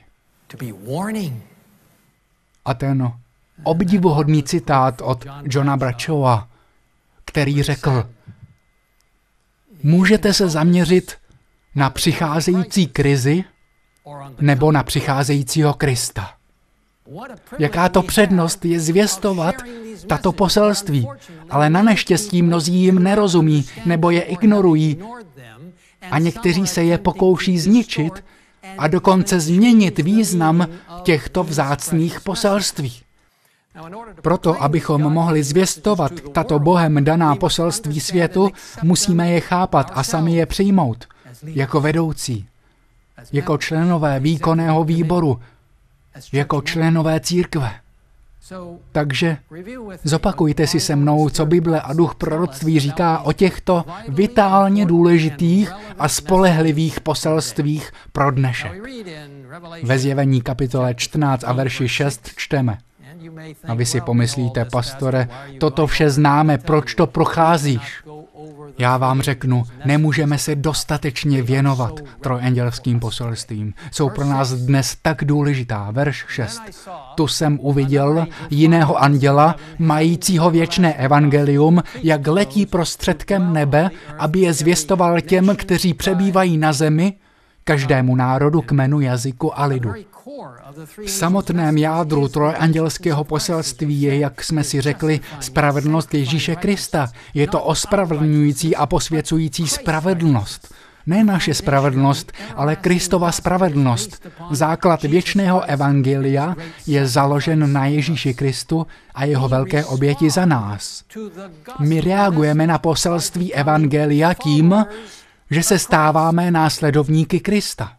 A ten obdivuhodný citát od Johna Bradshawa, který řekl: můžete se zaměřit na přicházející krizi nebo na přicházejícího Krista. Jaká to přednost je zvěstovat tato poselství, ale na neštěstí mnozí jim nerozumí nebo je ignorují a někteří se je pokouší zničit a dokonce změnit význam těchto vzácných poselství. Proto, abychom mohli zvěstovat tato Bohem daná poselství světu, musíme je chápat a sami je přijmout jako vedoucí, jako členové výkonného výboru, jako členové církve. Takže zopakujte si se mnou, co Bible a duch proroctví říká o těchto vitálně důležitých a spolehlivých poselstvích pro dnešek. Ve Zjevení kapitole 14 a verši 6 čteme. A vy si pomyslíte, pastore, toto vše známe, proč to procházíš? Já vám řeknu, nemůžeme se dostatečně věnovat trojandělským poselstvím. Jsou pro nás dnes tak důležitá. Verš 6. Tu jsem uviděl jiného anděla, majícího věčné evangelium, jak letí prostředkem nebe, aby je zvěstoval těm, kteří přebývají na zemi, každému národu, kmenu, jazyku a lidu. V samotném jádru trojandělského poselství je, jak jsme si řekli, spravedlnost Ježíše Krista. Je to ospravedlňující a posvěcující spravedlnost. Ne naše spravedlnost, ale Kristova spravedlnost. Základ věčného evangelia je založen na Ježíši Kristu a jeho velké oběti za nás. My reagujeme na poselství evangelia tím, že se stáváme následovníky Krista.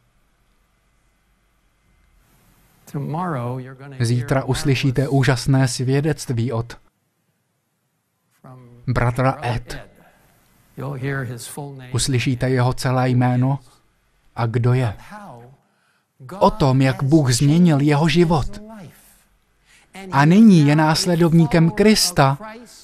Zítra uslyšíte úžasné svědectví od bratra Ed. Uslyšíte jeho celé jméno a kdo je. O tom, jak Bůh změnil jeho život. A nyní je následovníkem Krista,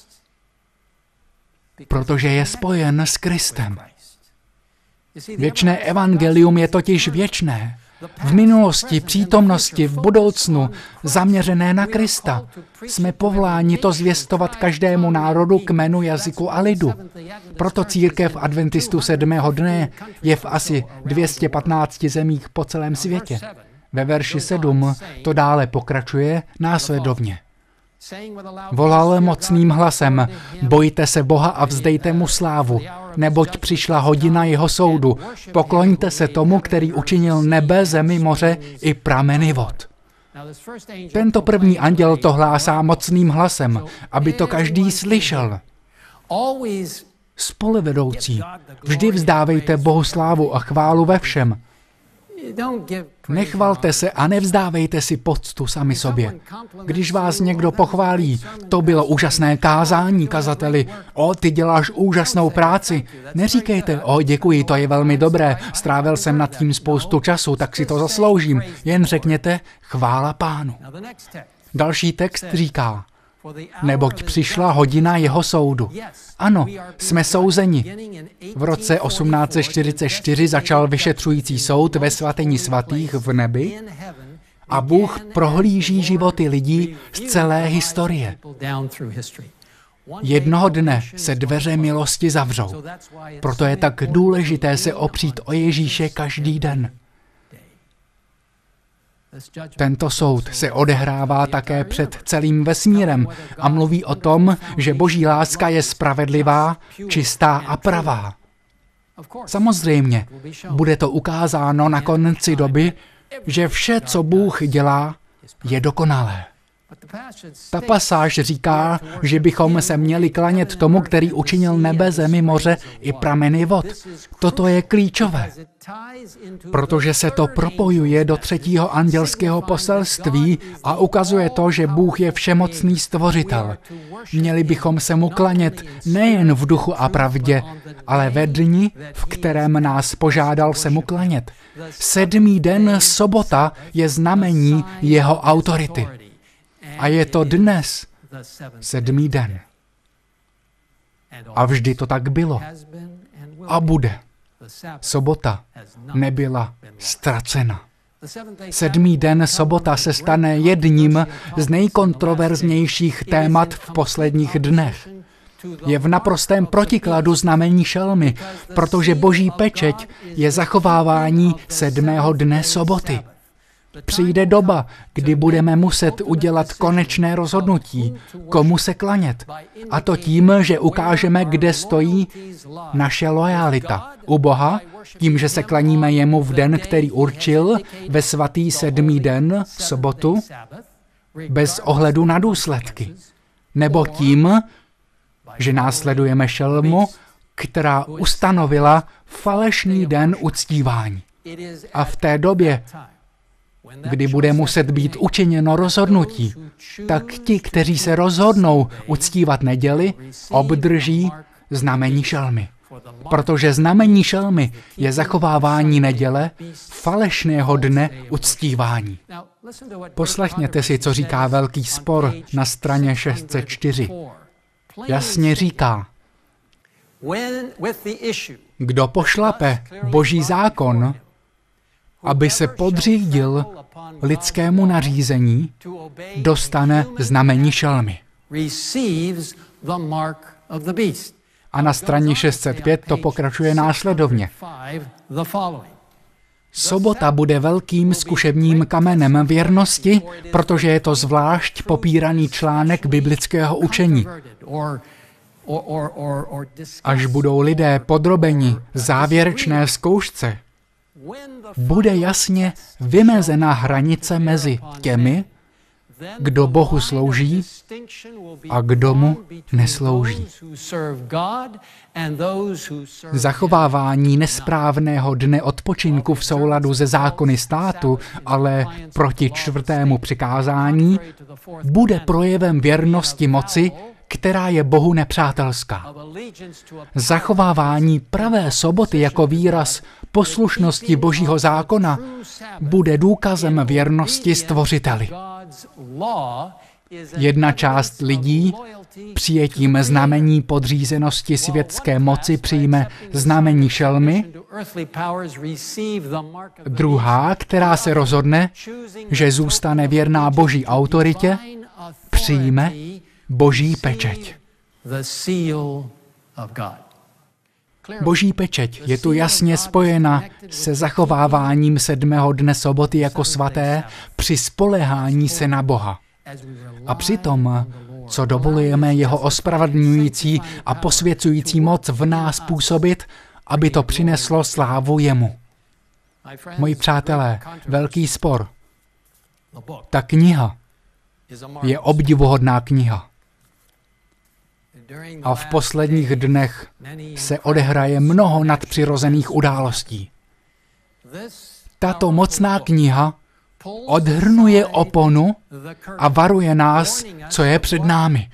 protože je spojen s Kristem. Věčné evangelium je totiž věčné. V minulosti, přítomnosti, v budoucnu, zaměřené na Krista. Jsme povoláni to zvěstovat každému národu, kmenu, jazyku a lidu. Proto církev adventistů 7. dne je v asi 215 zemích po celém světě. Ve verši 7 to dále pokračuje následovně. Volal mocným hlasem, bojte se Boha a vzdejte mu slávu, neboť přišla hodina jeho soudu. Pokloňte se tomu, který učinil nebe, zemi, moře i prameny vod. Tento první anděl to hlásá mocným hlasem, aby to každý slyšel. Spolevedoucí, vždy vzdávejte Bohu slávu a chválu ve všem. Nechvalte se a nevzdávejte si poctu sami sobě. Když vás někdo pochválí, to bylo úžasné kázání, kazateli, ty děláš úžasnou práci. Neříkejte, děkuji, to je velmi dobré, strávil jsem nad tím spoustu času, tak si to zasloužím. Jen řekněte, chvála Pánu. Další text říká, neboť přišla hodina jeho soudu. Ano, jsme souzeni. V roce 1844 začal vyšetřující soud ve svatyni svatých v nebi a Bůh prohlíží životy lidí z celé historie. Jednoho dne se dveře milosti zavřou. Proto je tak důležité se opřít o Ježíše každý den. Tento soud se odehrává také před celým vesmírem a mluví o tom, že Boží láska je spravedlivá, čistá a pravá. Samozřejmě, bude to ukázáno na konci doby, že vše, co Bůh dělá, je dokonalé. Ta pasáž říká, že bychom se měli klanět tomu, který učinil nebe, zemi, moře i prameny vod. Toto je klíčové, protože se to propojuje do třetího andělského poselství a ukazuje to, že Bůh je všemocný stvořitel. Měli bychom se mu klanět nejen v duchu a pravdě, ale ve dni, v kterém nás požádal se mu klanět. 7. den, sobota, je znamení jeho autority. A je to dnes 7. den. A vždy to tak bylo. A bude. Sobota nebyla ztracena. 7. den, sobota, se stane jedním z nejkontroverznějších témat v posledních dnech. Je v naprostém protikladu znamení šelmy, protože Boží pečeť je zachovávání 7. dne soboty. Přijde doba, kdy budeme muset udělat konečné rozhodnutí, komu se klanět. A to tím, že ukážeme, kde stojí naše lojalita. U Boha, tím, že se klaníme jemu v den, který určil, ve svatý 7. den, sobotu, bez ohledu na důsledky. Nebo tím, že následujeme šelmu, která ustanovila falešný den uctívání. A v té době, kdy bude muset být učiněno rozhodnutí, tak ti, kteří se rozhodnou uctívat neděli, obdrží znamení šelmy. Protože znamení šelmy je zachovávání neděle, falešného dne uctívání. Poslechněte si, co říká Velký spor na straně 604. Jasně říká, kdo pošlape Boží zákon, aby se podřídil lidskému nařízení, dostane znamení šelmy. A na straně 605 to pokračuje následovně. Sobota bude velkým zkušebním kamenem věrnosti, protože je to zvlášť popíraný článek biblického učení. Až budou lidé podrobeni závěrečné zkoušce, bude jasně vymezena hranice mezi těmi, kdo Bohu slouží a kdo mu neslouží. Zachovávání nesprávného dne odpočinku v souladu se zákony státu, ale proti 4. přikázání, bude projevem věrnosti moci, která je Bohu nepřátelská. Zachovávání pravé soboty jako výraz poslušnosti Božího zákona bude důkazem věrnosti Stvořiteli. Jedna část lidí přijetím znamení podřízenosti světské moci přijme znamení šelmy, druhá, která se rozhodne, že zůstane věrná Boží autoritě, přijme Boží pečeť. Boží pečeť je tu jasně spojena se zachováváním 7. dne soboty jako svaté při spoléhání se na Boha. A přitom, co dovolujeme jeho ospravedlňující a posvěcující moc v nás působit, aby to přineslo slávu jemu. Moji přátelé, velký spor. Ta kniha je obdivuhodná kniha. A v posledních dnech se odehraje mnoho nadpřirozených událostí. Tato mocná kniha odhrnuje oponu a varuje nás, co je před námi.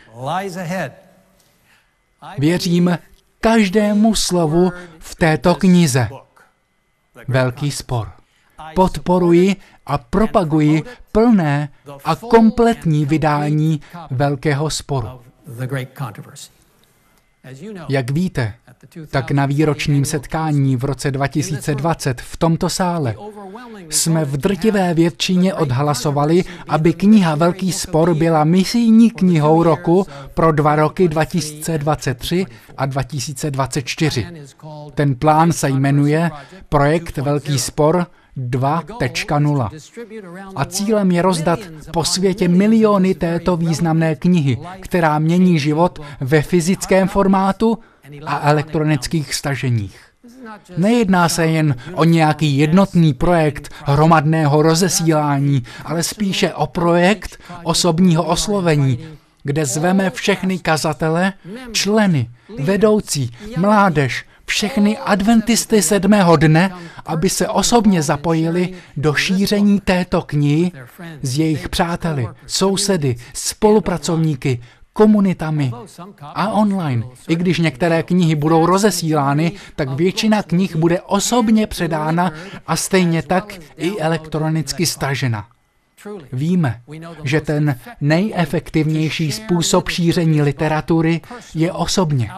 Věřím každému slovu v této knize. Velký spor. Podporuji a propaguji plné a kompletní vydání Velkého sporu. Jak víte, tak na výročním setkání v roce 2020 v tomto sále jsme v drtivé většině odhlasovali, aby kniha Velký spor byla misijní knihou roku pro 2 roky 2023 a 2024. Ten plán se jmenuje Projekt Velký spor 2.0. A cílem je rozdat po světě miliony této významné knihy, která mění život ve fyzickém formátu a elektronických staženích. Nejedná se jen o nějaký jednotný projekt hromadného rozesílání, ale spíše o projekt osobního oslovení, kde zveme všechny kazatele, členy, vedoucí, mládež, všechny adventisty 7. dne, aby se osobně zapojili do šíření této knihy s jejich přáteli, sousedy, spolupracovníky, komunitami a online. I když některé knihy budou rozesílány, tak většina knih bude osobně předána a stejně tak i elektronicky stažena. Víme, že ten nejefektivnější způsob šíření literatury je osobně.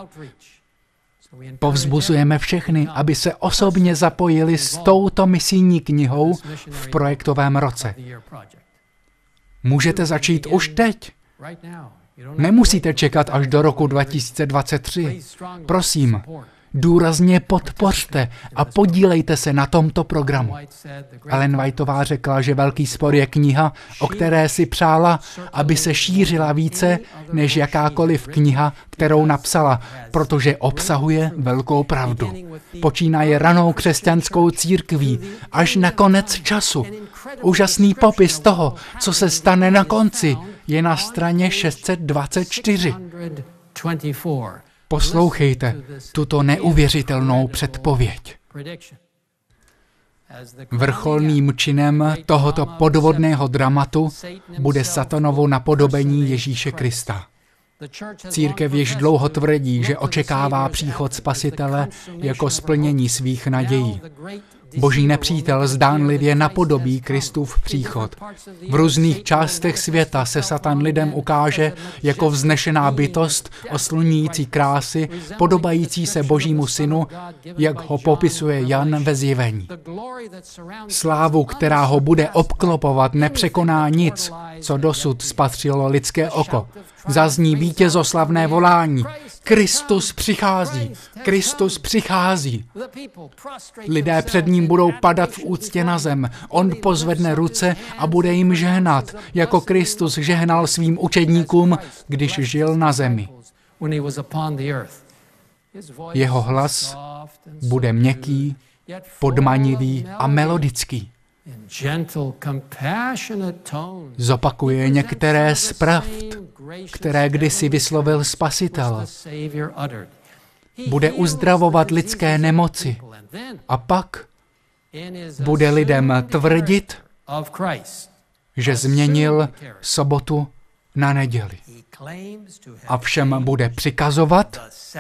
Povzbuzujeme všechny, aby se osobně zapojili s touto misijní knihou v projektovém roce. Můžete začít už teď. Nemusíte čekat až do roku 2023. Prosím, důrazně podpořte a podílejte se na tomto programu. Ellen Whiteová řekla, že Velký spor je kniha, o které si přála, aby se šířila více než jakákoliv kniha, kterou napsala, protože obsahuje velkou pravdu. Počínaje ranou křesťanskou církví až na konec času. Úžasný popis toho, co se stane na konci, je na straně 624. Poslouchejte tuto neuvěřitelnou předpověď. Vrcholným činem tohoto podvodného dramatu bude Satanovo napodobení Ježíše Krista. Církev již dlouho tvrdí, že očekává příchod Spasitele jako splnění svých nadějí. Boží nepřítel zdánlivě napodobí Kristův příchod. V různých částech světa se Satan lidem ukáže jako vznešená bytost, osluňující krásy, podobající se Božímu synu, jak ho popisuje Jan ve Zjevení. Slávu, která ho bude obklopovat, nepřekoná nic, co dosud spatřilo lidské oko. Zazní vítězoslavné volání. Kristus přichází! Kristus přichází! Lidé před ním budou padat v úctě na zem. On pozvedne ruce a bude jim žehnat, jako Kristus žehnal svým učedníkům, když žil na zemi. Jeho hlas bude měkký, podmanivý a melodický. Zopakuje některé z pravd, které kdysi vyslovil Spasitel. Bude uzdravovat lidské nemoci a pak bude lidem tvrdit, že změnil sobotu na neděli. A všem bude přikazovat,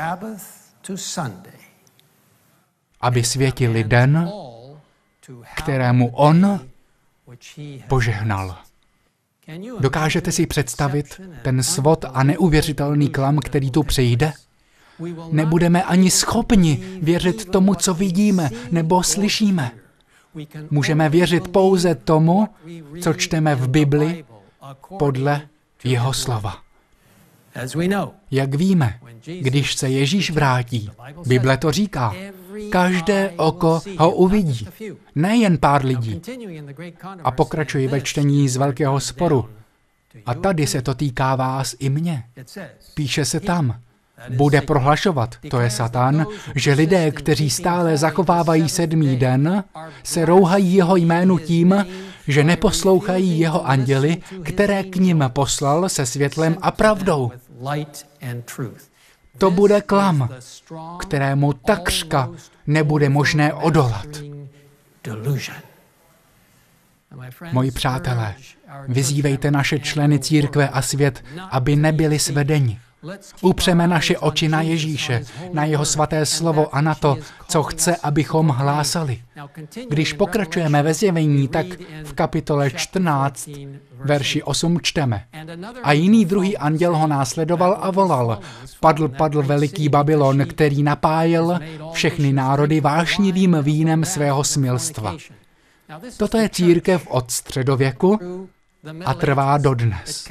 aby světili den, kterému on požehnal. Dokážete si představit ten svod a neuvěřitelný klam, který tu přijde? Nebudeme ani schopni věřit tomu, co vidíme nebo slyšíme. Můžeme věřit pouze tomu, co čteme v Bibli podle jeho slova. Jak víme, když se Ježíš vrátí, Bible to říká, každé oko ho uvidí, nejen pár lidí. A pokračuji ve čtení z Velkého sporu. A tady se to týká vás i mě. Píše se tam, bude prohlašovat, to je Satan, že lidé, kteří stále zachovávají 7. den, se rouhají jeho jménu tím, že neposlouchají jeho anděly, které k nim poslal se světlem a pravdou. To bude klam, kterému takřka nebude možné odolat. Moji přátelé, vyzývejte naše členy církve a svět, aby nebyli svedeni. Upřeme naše oči na Ježíše, na jeho svaté slovo a na to, co chce, abychom hlásali. Když pokračujeme ve zjevení, tak v kapitole 14, verši 8 čteme. A jiný druhý anděl ho následoval a volal. Padl veliký Babylon, který napájel všechny národy vášnivým vínem svého smilstva. Toto je církev od středověku a trvá dodnes.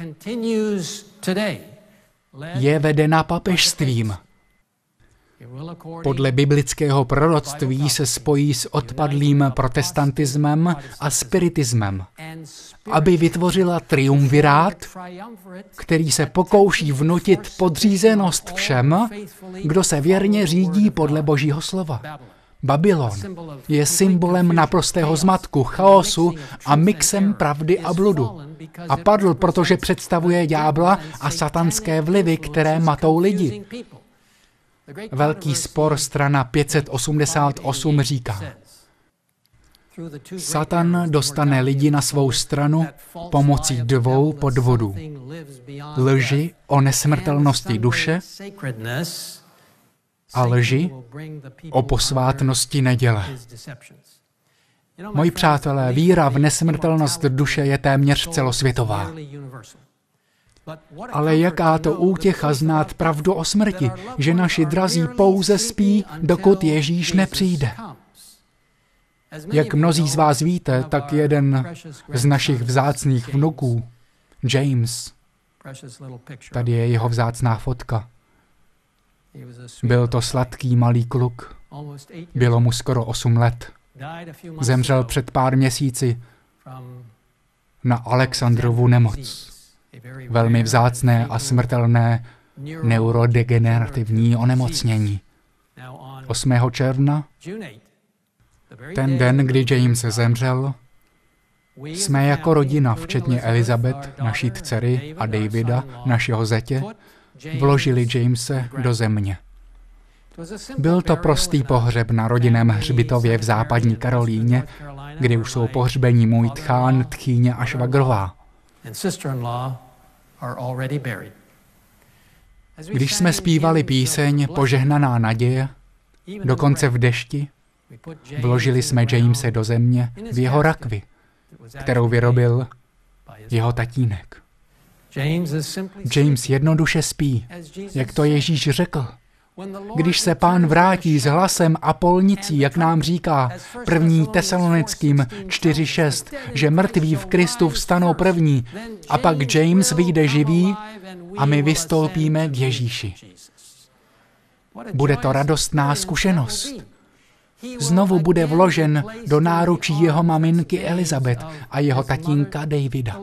Je vedena papežstvím. Podle biblického proroctví se spojí s odpadlým protestantismem a spiritismem, aby vytvořila triumvirát, který se pokouší vnutit podřízenost všem, kdo se věrně řídí podle Božího slova. Babylon je symbolem naprostého zmatku, chaosu a mixem pravdy a bludu. A padl, protože představuje ďábla a satanské vlivy, které matou lidi. Velký spor, strana 588 říká: Satan dostane lidi na svou stranu pomocí 2 podvodů. Lži o nesmrtelnosti duše a lži o posvátnosti neděle. Moji přátelé, víra v nesmrtelnost duše je téměř celosvětová. Ale jaká to útěcha znát pravdu o smrti, že naši drazí pouze spí, dokud Ježíš nepřijde. Jak mnozí z vás víte, tak jeden z našich vzácných vnuků, James, tady je jeho vzácná fotka. Byl to sladký malý kluk. Bylo mu skoro 8 let. Zemřel před pár měsíci na Alexandrovu nemoc. Velmi vzácné a smrtelné neurodegenerativní onemocnění. 8. června, ten den, kdy James zemřel, jsme jako rodina, včetně Elizabeth, naší dcery, a Davida, našeho zetě, vložili Jamese do země. Byl to prostý pohřeb na rodinném hřbitově v západní Karolíně, kde už jsou pohřbení můj tchán, tchýně a švagrová. Když jsme zpívali píseň Požehnaná naděje, dokonce v dešti, vložili jsme Jamese do země v jeho rakvi, kterou vyrobil jeho tatínek. James jednoduše spí, jak to Ježíš řekl. Když se Pán vrátí s hlasem a polnicí, jak nám říká 1. Tesalonickým 4:6, že mrtví v Kristu vstanou první, a pak James vyjde živý a my vystoupíme k Ježíši. Bude to radostná zkušenost. Znovu bude vložen do náručí jeho maminky Elizabeth a jeho tatínka Davida.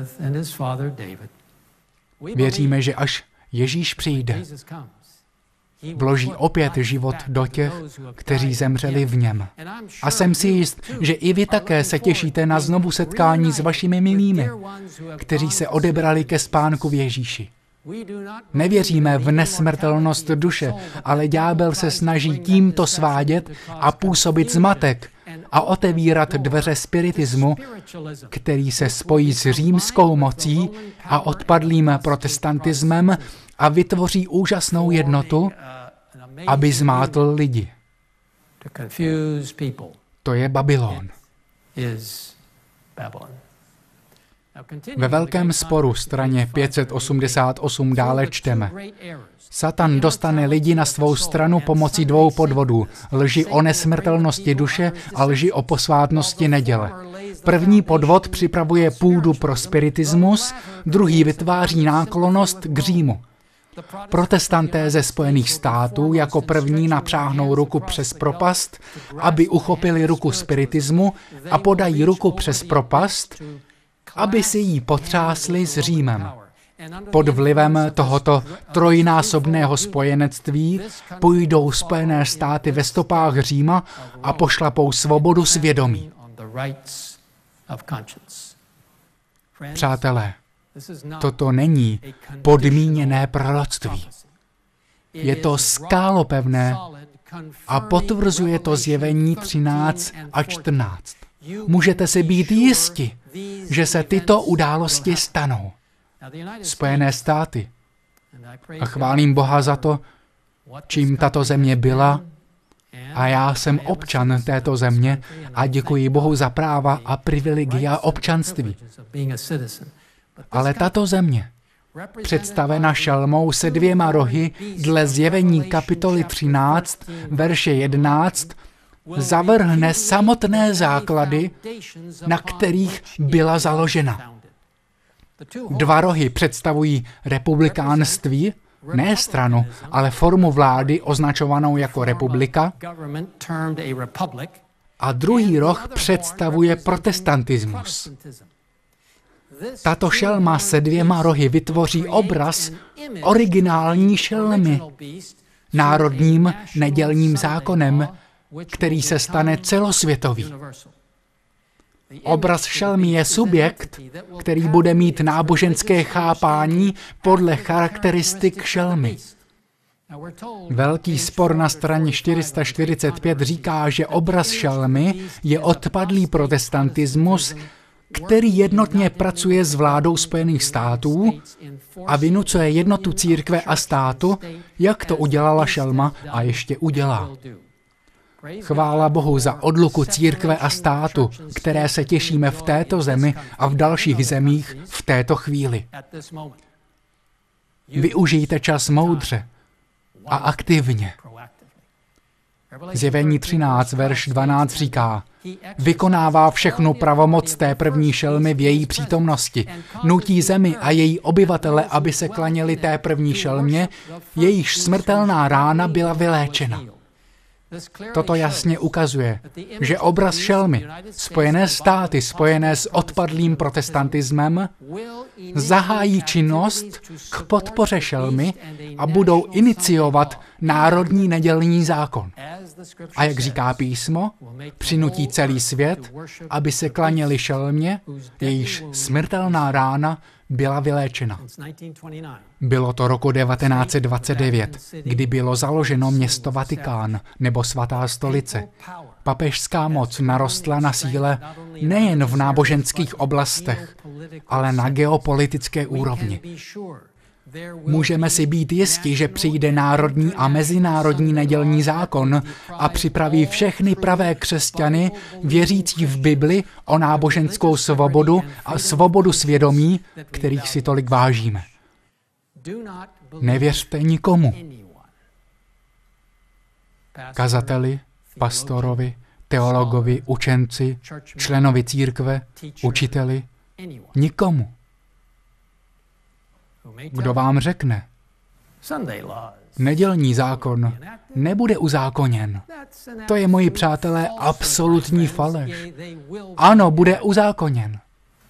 Věříme, že až Ježíš přijde, vloží opět život do těch, kteří zemřeli v něm. A jsem si jist, že i vy také se těšíte na znovu setkání s vašimi milými, kteří se odebrali ke spánku v Ježíši. Nevěříme v nesmrtelnost duše, ale ďábel se snaží tímto svádět a působit zmatek a otevírat dveře spiritismu, který se spojí s římskou mocí a odpadlým protestantismem a vytvoří úžasnou jednotu, aby zmátl lidi. To je Babylon. Ve velkém sporu, straně 588 dále čteme: Satan dostane lidi na svou stranu pomocí 2 podvodů, lži o nesmrtelnosti duše a lži o posvátnosti neděle. První podvod připravuje půdu pro spiritismus, druhý vytváří náklonnost k Římu. Protestanté ze Spojených států jako první napřáhnou ruku přes propast, aby uchopili ruku spiritismu, a podají ruku přes propast aby si ji potřásli s Římem. Pod vlivem tohoto trojnásobného spojenectví půjdou Spojené státy ve stopách Říma a pošlapou svobodu svědomí. Přátelé, toto není podmíněné proroctví. Je to skálopevné a potvrzuje to Zjevení 13 a 14. Můžete si být jisti, že se tyto události stanou. Spojené státy. A chválím Boha za to, čím tato země byla, a já jsem občan této země a děkuji Bohu za práva a privilegia občanství. Ale tato země, představena šelmou se 2 rohy dle Zjevení kapitoly 13, verše 11, zavrhne samotné základy, na kterých byla založena. 2 rohy představují republikánství, ne stranu, ale formu vlády označovanou jako republika, a druhý roh představuje protestantismus. Tato šelma se 2 rohy vytvoří obraz originální šelmy, národním nedělním zákonem, který se stane celosvětový. Obraz šelmy je subjekt, který bude mít náboženské chápání podle charakteristik šelmy. Velký spor na straně 445 říká, že obraz šelmy je odpadlý protestantismus, který jednotně pracuje s vládou Spojených států a vynucuje jednotu církve a státu, jak to udělala šelma a ještě udělá. Chvála Bohu za odluku církve a státu, které se těšíme v této zemi a v dalších zemích v této chvíli. Využijte čas moudře a aktivně. Zjevení 13, verš 12 říká: vykonává všechnu pravomoc té první šelmy v její přítomnosti. Nutí zemi a její obyvatele, aby se klaněli té první šelmě, jejíž smrtelná rána byla vyléčena. Toto jasně ukazuje, že obraz šelmy, Spojené státy spojené s odpadlým protestantismem, zahájí činnost k podpoře šelmy a budou iniciovat národní nedělní zákon. A jak říká písmo, přinutí celý svět, aby se klaněli šelmě, jejíž smrtelná rána byla vyléčena. Bylo to roku 1929, kdy bylo založeno město Vatikán, nebo Svatá stolice. Papežská moc narostla na síle nejen v náboženských oblastech, ale na geopolitické úrovni. Můžeme si být jisti, že přijde národní a mezinárodní nedělní zákon a připraví všechny pravé křesťany, věřící v Bibli, o náboženskou svobodu a svobodu svědomí, kterých si tolik vážíme. Nevěřte nikomu. Kazateli, pastorovi, teologovi, učenci, členovi církve, učiteli, nikomu. Kdo vám řekne, nedělní zákon nebude uzákoněn. To je, moji přátelé, absolutní faleš. Ano, bude uzákoněn.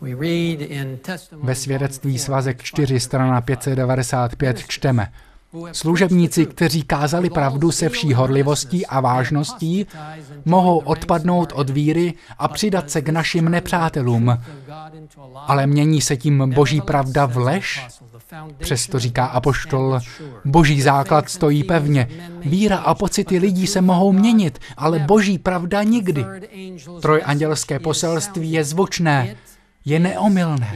Ve svědectví svazek 4, strana 595 čteme: služebníci, kteří kázali pravdu se vší horlivostí a vážností, mohou odpadnout od víry a přidat se k našim nepřátelům. Ale mění se tím boží pravda v lež? Přesto říká apoštol, boží základ stojí pevně. Víra a pocity lidí se mohou měnit, ale boží pravda nikdy. Trojandělské poselství je zvučné, je neomylné.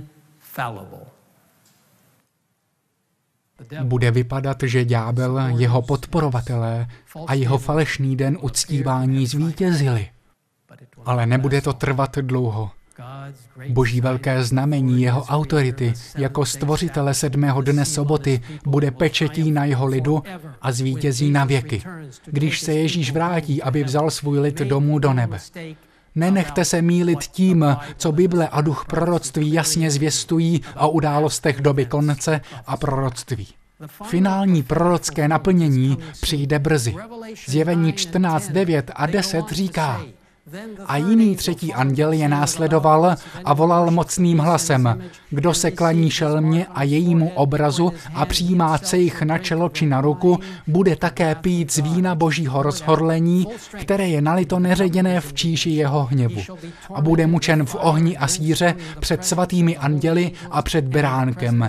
Bude vypadat, že ďábel, jeho podporovatelé a jeho falešný den uctívání zvítězili. Ale nebude to trvat dlouho. Boží velké znamení jeho autority jako stvořitele 7. dne soboty bude pečetí na jeho lidu a zvítězí na věky, když se Ježíš vrátí, aby vzal svůj lid domů do nebe. Nenechte se mýlit tím, co Bible a duch proroctví jasně zvěstují o událostech doby konce a proroctví. Finální prorocké naplnění přijde brzy. Zjevení 14, 9 a 10 říká: A jiný třetí anděl je následoval a volal mocným hlasem: Kdo se klaní šelmě a jejímu obrazu a přijímá cejch na čelo či na ruku, bude také pít z vína božího rozhorlení, které je nalito neředěné v číši jeho hněvu. A bude mučen v ohni a síře před svatými anděli a před beránkem.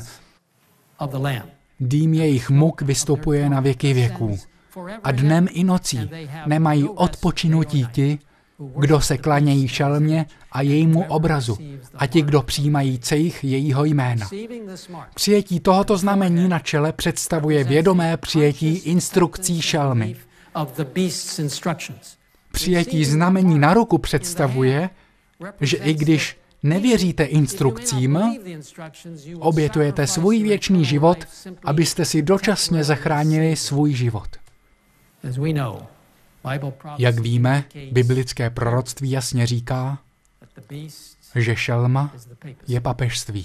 Dým jejich muk vystupuje na věky věků. A dnem i nocí nemají odpočinutí ti, kdo se klanějí šelmě a jejímu obrazu, a ti, kdo přijímají cejch jejího jména. Přijetí tohoto znamení na čele představuje vědomé přijetí instrukcí šelmy. Přijetí znamení na ruku představuje, že i když nevěříte instrukcím, obětujete svůj věčný život, abyste si dočasně zachránili svůj život. Jak víme, biblické proroctví jasně říká, že šelma je papežství.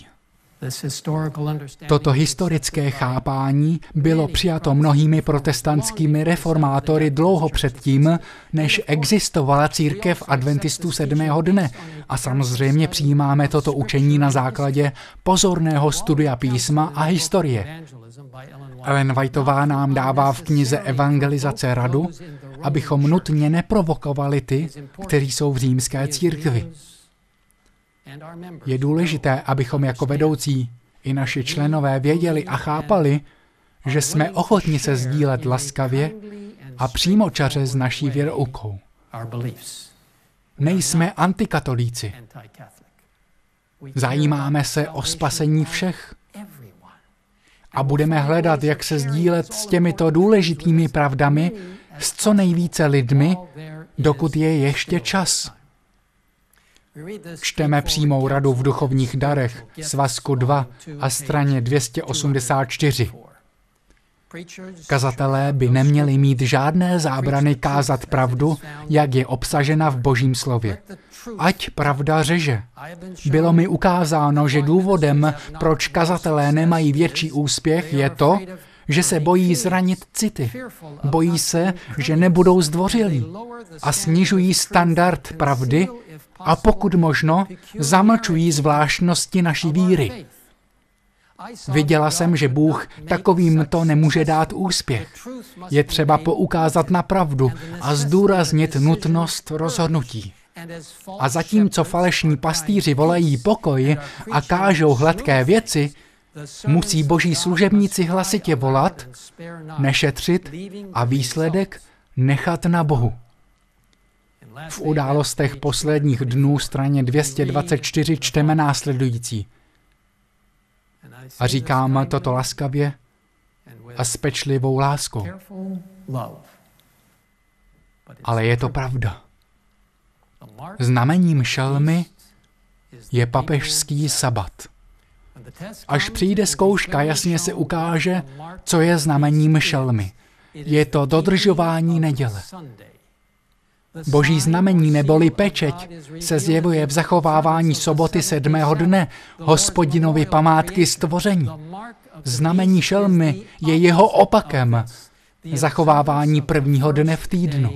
Toto historické chápání bylo přijato mnohými protestantskými reformátory dlouho předtím, než existovala církev adventistů 7. dne. A samozřejmě přijímáme toto učení na základě pozorného studia písma a historie. Ellen Whiteová nám dává v knize Evangelizace radu, abychom nutně neprovokovali ty, kteří jsou v římské církvi. Je důležité, abychom jako vedoucí i naši členové věděli a chápali, že jsme ochotni se sdílet laskavě a přímočaře s naší věroukou. Nejsme antikatolíci. Zajímáme se o spasení všech a budeme hledat, jak se sdílet s těmito důležitými pravdami s co nejvíce lidmi, dokud je ještě čas. Čteme přímou radu v duchovních darech, svazku 2 a straně 284. Kazatelé by neměli mít žádné zábrany kázat pravdu, jak je obsažena v Božím slově. Ať pravda řeže. Bylo mi ukázáno, že důvodem, proč kazatelé nemají větší úspěch, je to, že se bojí zranit city. Bojí se, že nebudou zdvořilí a snižují standard pravdy a pokud možno zamlčují zvláštnosti naší víry. Viděla jsem, že Bůh takovýmto nemůže dát úspěch. Je třeba poukázat na pravdu a zdůraznit nutnost rozhodnutí. A zatímco falešní pastýři volají pokoj a kážou hladké věci, musí boží služebníci hlasitě volat, nešetřit a výsledek nechat na Bohu. V Událostech posledních dnů straně 224 čteme následující. A říkám toto laskavě a s pečlivou láskou. Ale je to pravda. Znamením šelmy je papežský sabat. Až přijde zkouška, jasně se ukáže, co je znamením šelmy. Je to dodržování neděle. Boží znamení neboli pečeť se zjevuje v zachovávání soboty 7. dne, Hospodinovy památky stvoření. Znamení šelmy je jeho opakem, zachovávání 1. dne v týdnu.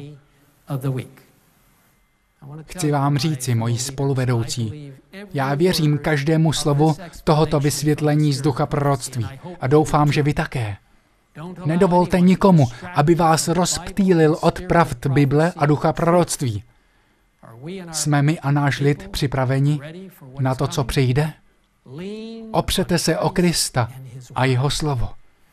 Chci vám říci, moji spoluvedoucí, já věřím každému slovu tohoto vysvětlení z ducha proroctví a doufám, že vy také. Nedovolte nikomu, aby vás rozptýlil od pravd Bible a ducha proroctví. Jsme my a náš lid připraveni na to, co přijde? Opřete se o Krista a jeho slovo.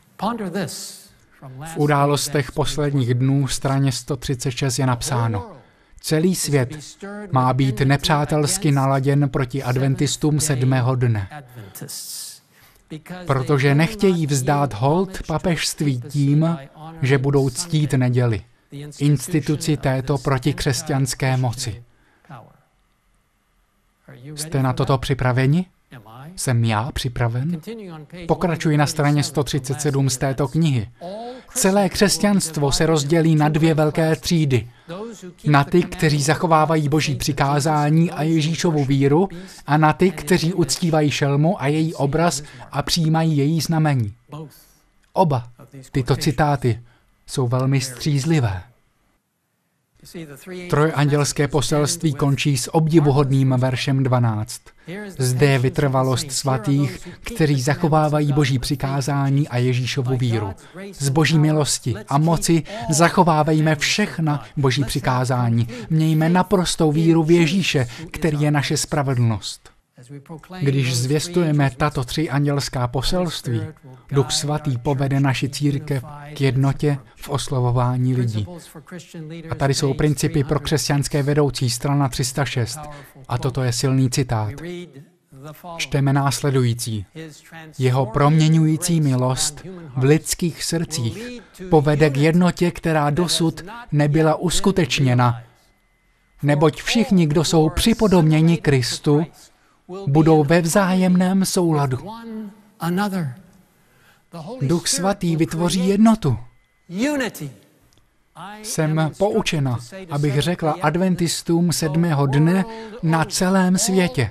V Událostech posledních dnů straně 136 je napsáno: Celý svět má být nepřátelsky naladěn proti adventistům 7. dne, protože nechtějí vzdát hold papežství tím, že budou ctít neděli, instituci této protikřesťanské moci. Jste na toto připraveni? Jsem já připraven? Pokračuji na straně 137 z této knihy. Celé křesťanstvo se rozdělí na 2 velké třídy. Na ty, kteří zachovávají Boží přikázání a Ježíšovu víru, a na ty, kteří uctívají šelmu a její obraz a přijímají její znamení. Oba tyto citáty jsou velmi střízlivé. Trojandělské poselství končí s obdivuhodným veršem 12. Zde je vytrvalost svatých, kteří zachovávají Boží přikázání a Ježíšovu víru. Z Boží milosti a moci zachovávejme všechna Boží přikázání. Mějme naprostou víru v Ježíše, který je naše spravedlnost. Když zvěstujeme tato tři andělská poselství, Duch Svatý povede naši církev k jednotě v oslovování lidí. A tady jsou principy pro křesťanské vedoucí, strana 306. A toto je silný citát. Čteme následující. Jeho proměňující milost v lidských srdcích povede k jednotě, která dosud nebyla uskutečněna. Neboť všichni, kdo jsou připodobněni Kristu, budou ve vzájemném souladu. Duch Svatý vytvoří jednotu. Jsem poučena, abych řekla adventistům 7. dne na celém světě.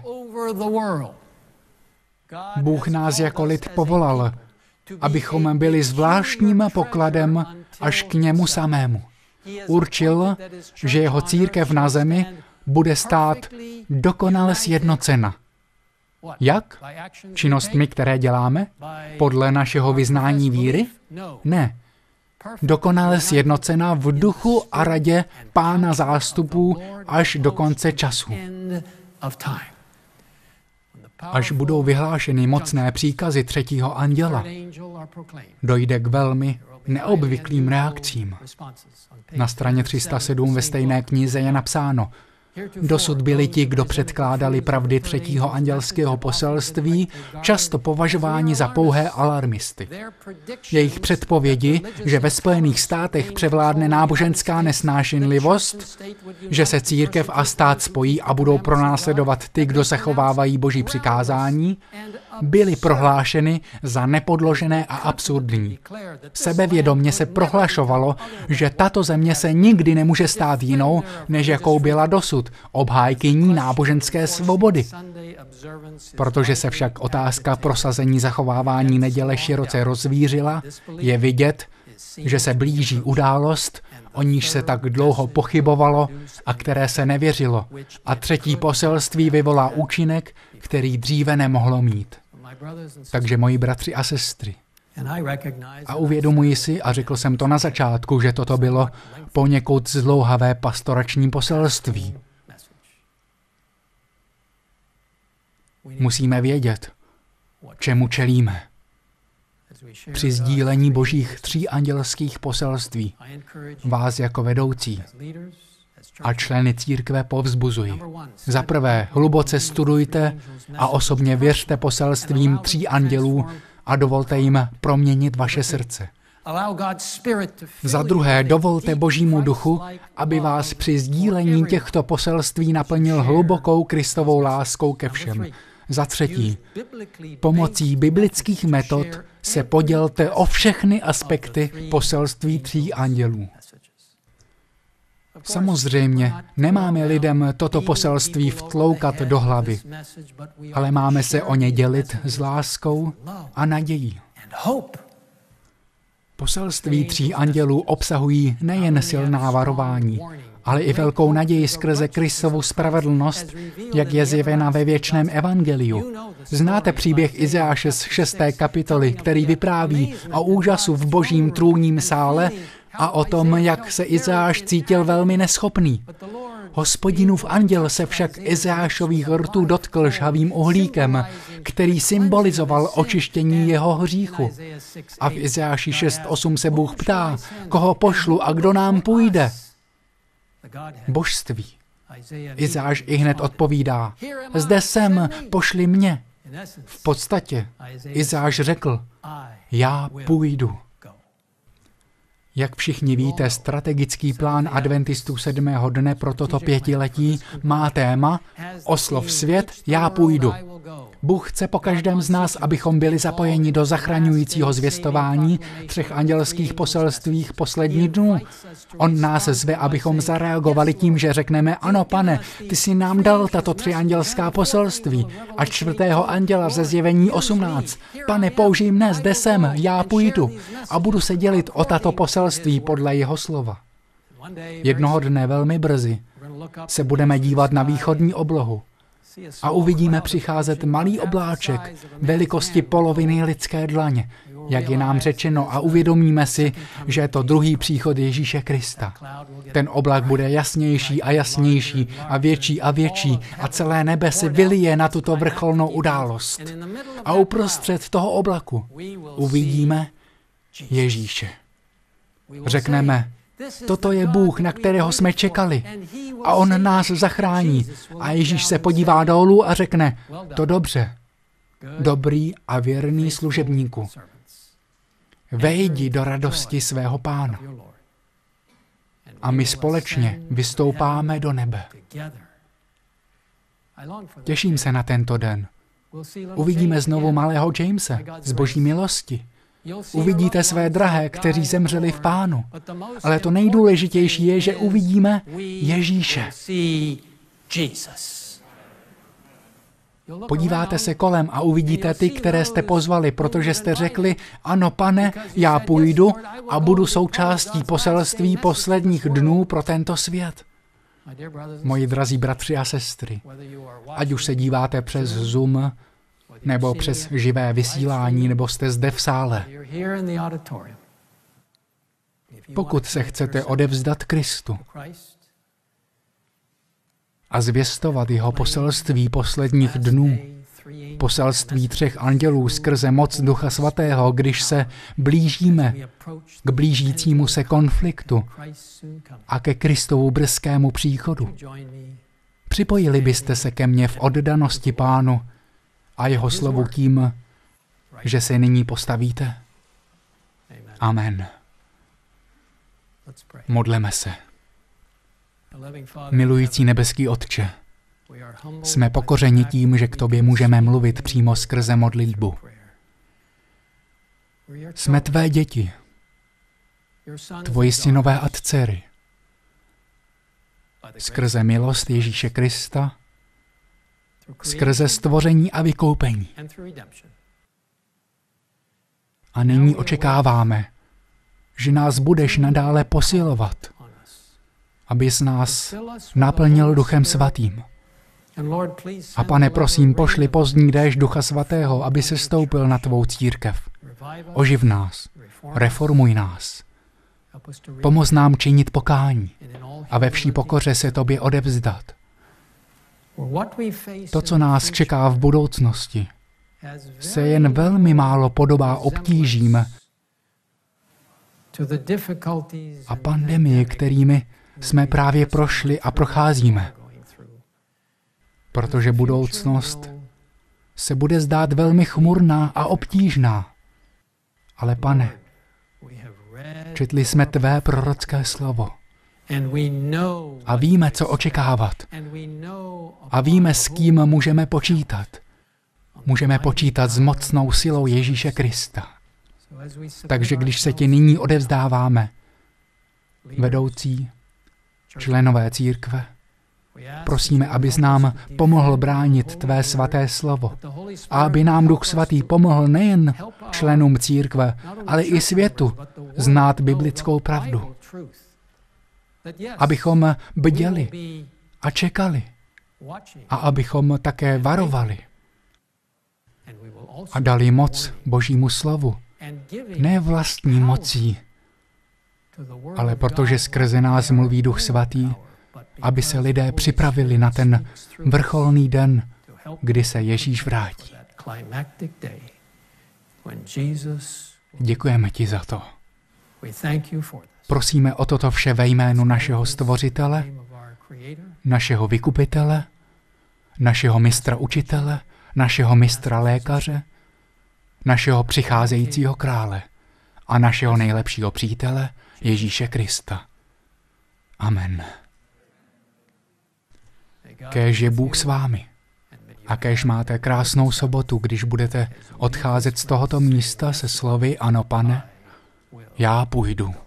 Bůh nás jako lid povolal, abychom byli zvláštním pokladem až k němu samému. Určil, že jeho církev na zemi bude stát dokonale sjednocena. Jak? Činnostmi, které děláme? Podle našeho vyznání víry? Ne. Dokonale sjednocena v duchu a radě Pána zástupů až do konce času. Až budou vyhlášeny mocné příkazy třetího anděla, dojde k velmi neobvyklým reakcím. Na straně 307 ve stejné knize je napsáno: Dosud byli ti, kdo předkládali pravdy třetího andělského poselství, často považováni za pouhé alarmisty. Jejich předpovědi, že ve Spojených státech převládne náboženská nesnášenlivost, že se církev a stát spojí a budou pronásledovat ty, kdo zachovávají Boží přikázání, byly prohlášeny za nepodložené a absurdní. Sebevědomně se prohlašovalo, že tato země se nikdy nemůže stát jinou, než jakou byla dosud, obhájkyní náboženské svobody. Protože se však otázka prosazení zachovávání neděle široce rozvířila, je vidět, že se blíží událost, o níž se tak dlouho pochybovalo a které se nevěřilo. A třetí poselství vyvolá účinek, který dříve nemohlo mít. Takže moji bratři a sestry, a uvědomuji si, a řekl jsem to na začátku, že toto bylo poněkud zdlouhavé pastorační poselství. Musíme vědět, čemu čelíme. Při sdílení Božích tří andělských poselství vás jako vedoucí a členy církve povzbuzuji. Za prvé, hluboce studujte a osobně věřte poselstvím tří andělů a dovolte jim proměnit vaše srdce. Za druhé, dovolte Božímu duchu, aby vás při sdílení těchto poselství naplnil hlubokou Kristovou láskou ke všem. Za třetí, pomocí biblických metod se podělte o všechny aspekty poselství tří andělů. Samozřejmě nemáme lidem toto poselství vtloukat do hlavy, ale máme se o ně dělit s láskou a nadějí. Poselství tří andělů obsahují nejen silná varování, ale i velkou naději skrze Kristovu spravedlnost, jak je zjevena ve věčném evangeliu. Znáte příběh Izajáše z 6. kapitoly, který vypráví o úžasu v Božím trůním sále a o tom, jak se Izajáš cítil velmi neschopný. Hospodinův anděl se však Izajášových rtů dotkl žhavým uhlíkem, který symbolizoval očištění jeho hříchu. A v Izajáši 6.8 se Bůh ptá, koho pošlu a kdo nám půjde? Božství. Izajáš ihned odpovídá, zde jsem, pošli mě. V podstatě Izajáš řekl, já půjdu. Jak všichni víte, strategický plán adventistů 7. dne pro toto pětiletí má téma Oslov svět, já půjdu. Bůh chce po každém z nás, abychom byli zapojeni do zachraňujícího zvěstování třech andělských poselstvích posledních dnů. On nás zve, abychom zareagovali tím, že řekneme, ano, Pane, ty jsi nám dal tato tři andělská poselství. A čtvrtého anděla ze Zjevení 18. Pane, použij mne, zde jsem, já půjdu a budu se dělit o tato poselství podle jeho slova. Jednoho dne velmi brzy se budeme dívat na východní oblohu a uvidíme přicházet malý obláček velikosti poloviny lidské dlaně, jak je nám řečeno, a uvědomíme si, že je to druhý příchod Ježíše Krista. Ten oblak bude jasnější a jasnější a větší a celé nebe se vylije na tuto vrcholnou událost. A uprostřed toho oblaku uvidíme Ježíše. Řekneme, toto je Bůh, na kterého jsme čekali a on nás zachrání. A Ježíš se podívá dolů a řekne, to dobře, dobrý a věrný služebníku. Vejdi do radosti svého Pána. A my společně vystoupáme do nebe. Těším se na tento den. Uvidíme znovu malého Jamese z Boží milosti. Uvidíte své drahé, kteří zemřeli v Pánu. Ale to nejdůležitější je, že uvidíme Ježíše. Podíváte se kolem a uvidíte ty, které jste pozvali, protože jste řekli, ano, Pane, já půjdu a budu součástí poselství posledních dnů pro tento svět. Moji drazí bratři a sestry, ať už se díváte přes Zoom, nebo přes živé vysílání, nebo jste zde v sále. Pokud se chcete odevzdat Kristu a zvěstovat jeho poselství posledních dnů, poselství 3 andělů skrze moc Ducha Svatého, když se blížíme k blížícímu se konfliktu a ke Kristovu brzkému příchodu, připojili byste se ke mně v oddanosti Pánu a jeho slovu tím, že se nyní postavíte? Amen. Modleme se. Milující nebeský Otče, jsme pokořeni tím, že k tobě můžeme mluvit přímo skrze modlitbu. Jsme tvé děti, tvoji synové a dcery. Skrze milost Ježíše Krista, skrze stvoření a vykoupení. A nyní očekáváme, že nás budeš nadále posilovat, abys nás naplnil Duchem Svatým. A Pane, prosím, pošli pozdní déšť Ducha Svatého, aby se stoupil na tvou církev. Oživ nás, reformuj nás. Pomoz nám činit pokání a ve vší pokoře se tobě odevzdat. To, co nás čeká v budoucnosti, se jen velmi málo podobá obtížím a pandemii, kterými jsme právě prošli a procházíme. Protože budoucnost se bude zdát velmi chmurná a obtížná. Ale Pane, četli jsme tvé prorocké slovo. A víme, co očekávat. A víme, s kým můžeme počítat. Můžeme počítat s mocnou silou Ježíše Krista. Takže když se ti nyní odevzdáváme, vedoucí, členové církve, prosíme, abys nám pomohl bránit tvé svaté slovo a aby nám Duch Svatý pomohl nejen členům církve, ale i světu znát biblickou pravdu. Abychom bděli a čekali a abychom také varovali a dali moc Božímu slovu, ne vlastní mocí, ale protože skrze nás mluví Duch Svatý, aby se lidé připravili na ten vrcholný den, kdy se Ježíš vrátí. Děkujeme ti za to. Prosíme o toto vše ve jménu našeho Stvořitele, našeho Vykupitele, našeho mistra učitele, našeho mistra lékaře, našeho přicházejícího krále a našeho nejlepšího přítele Ježíše Krista. Amen. Kéž je Bůh s vámi a kéž máte krásnou sobotu, když budete odcházet z tohoto místa se slovy ano, Pane, já půjdu.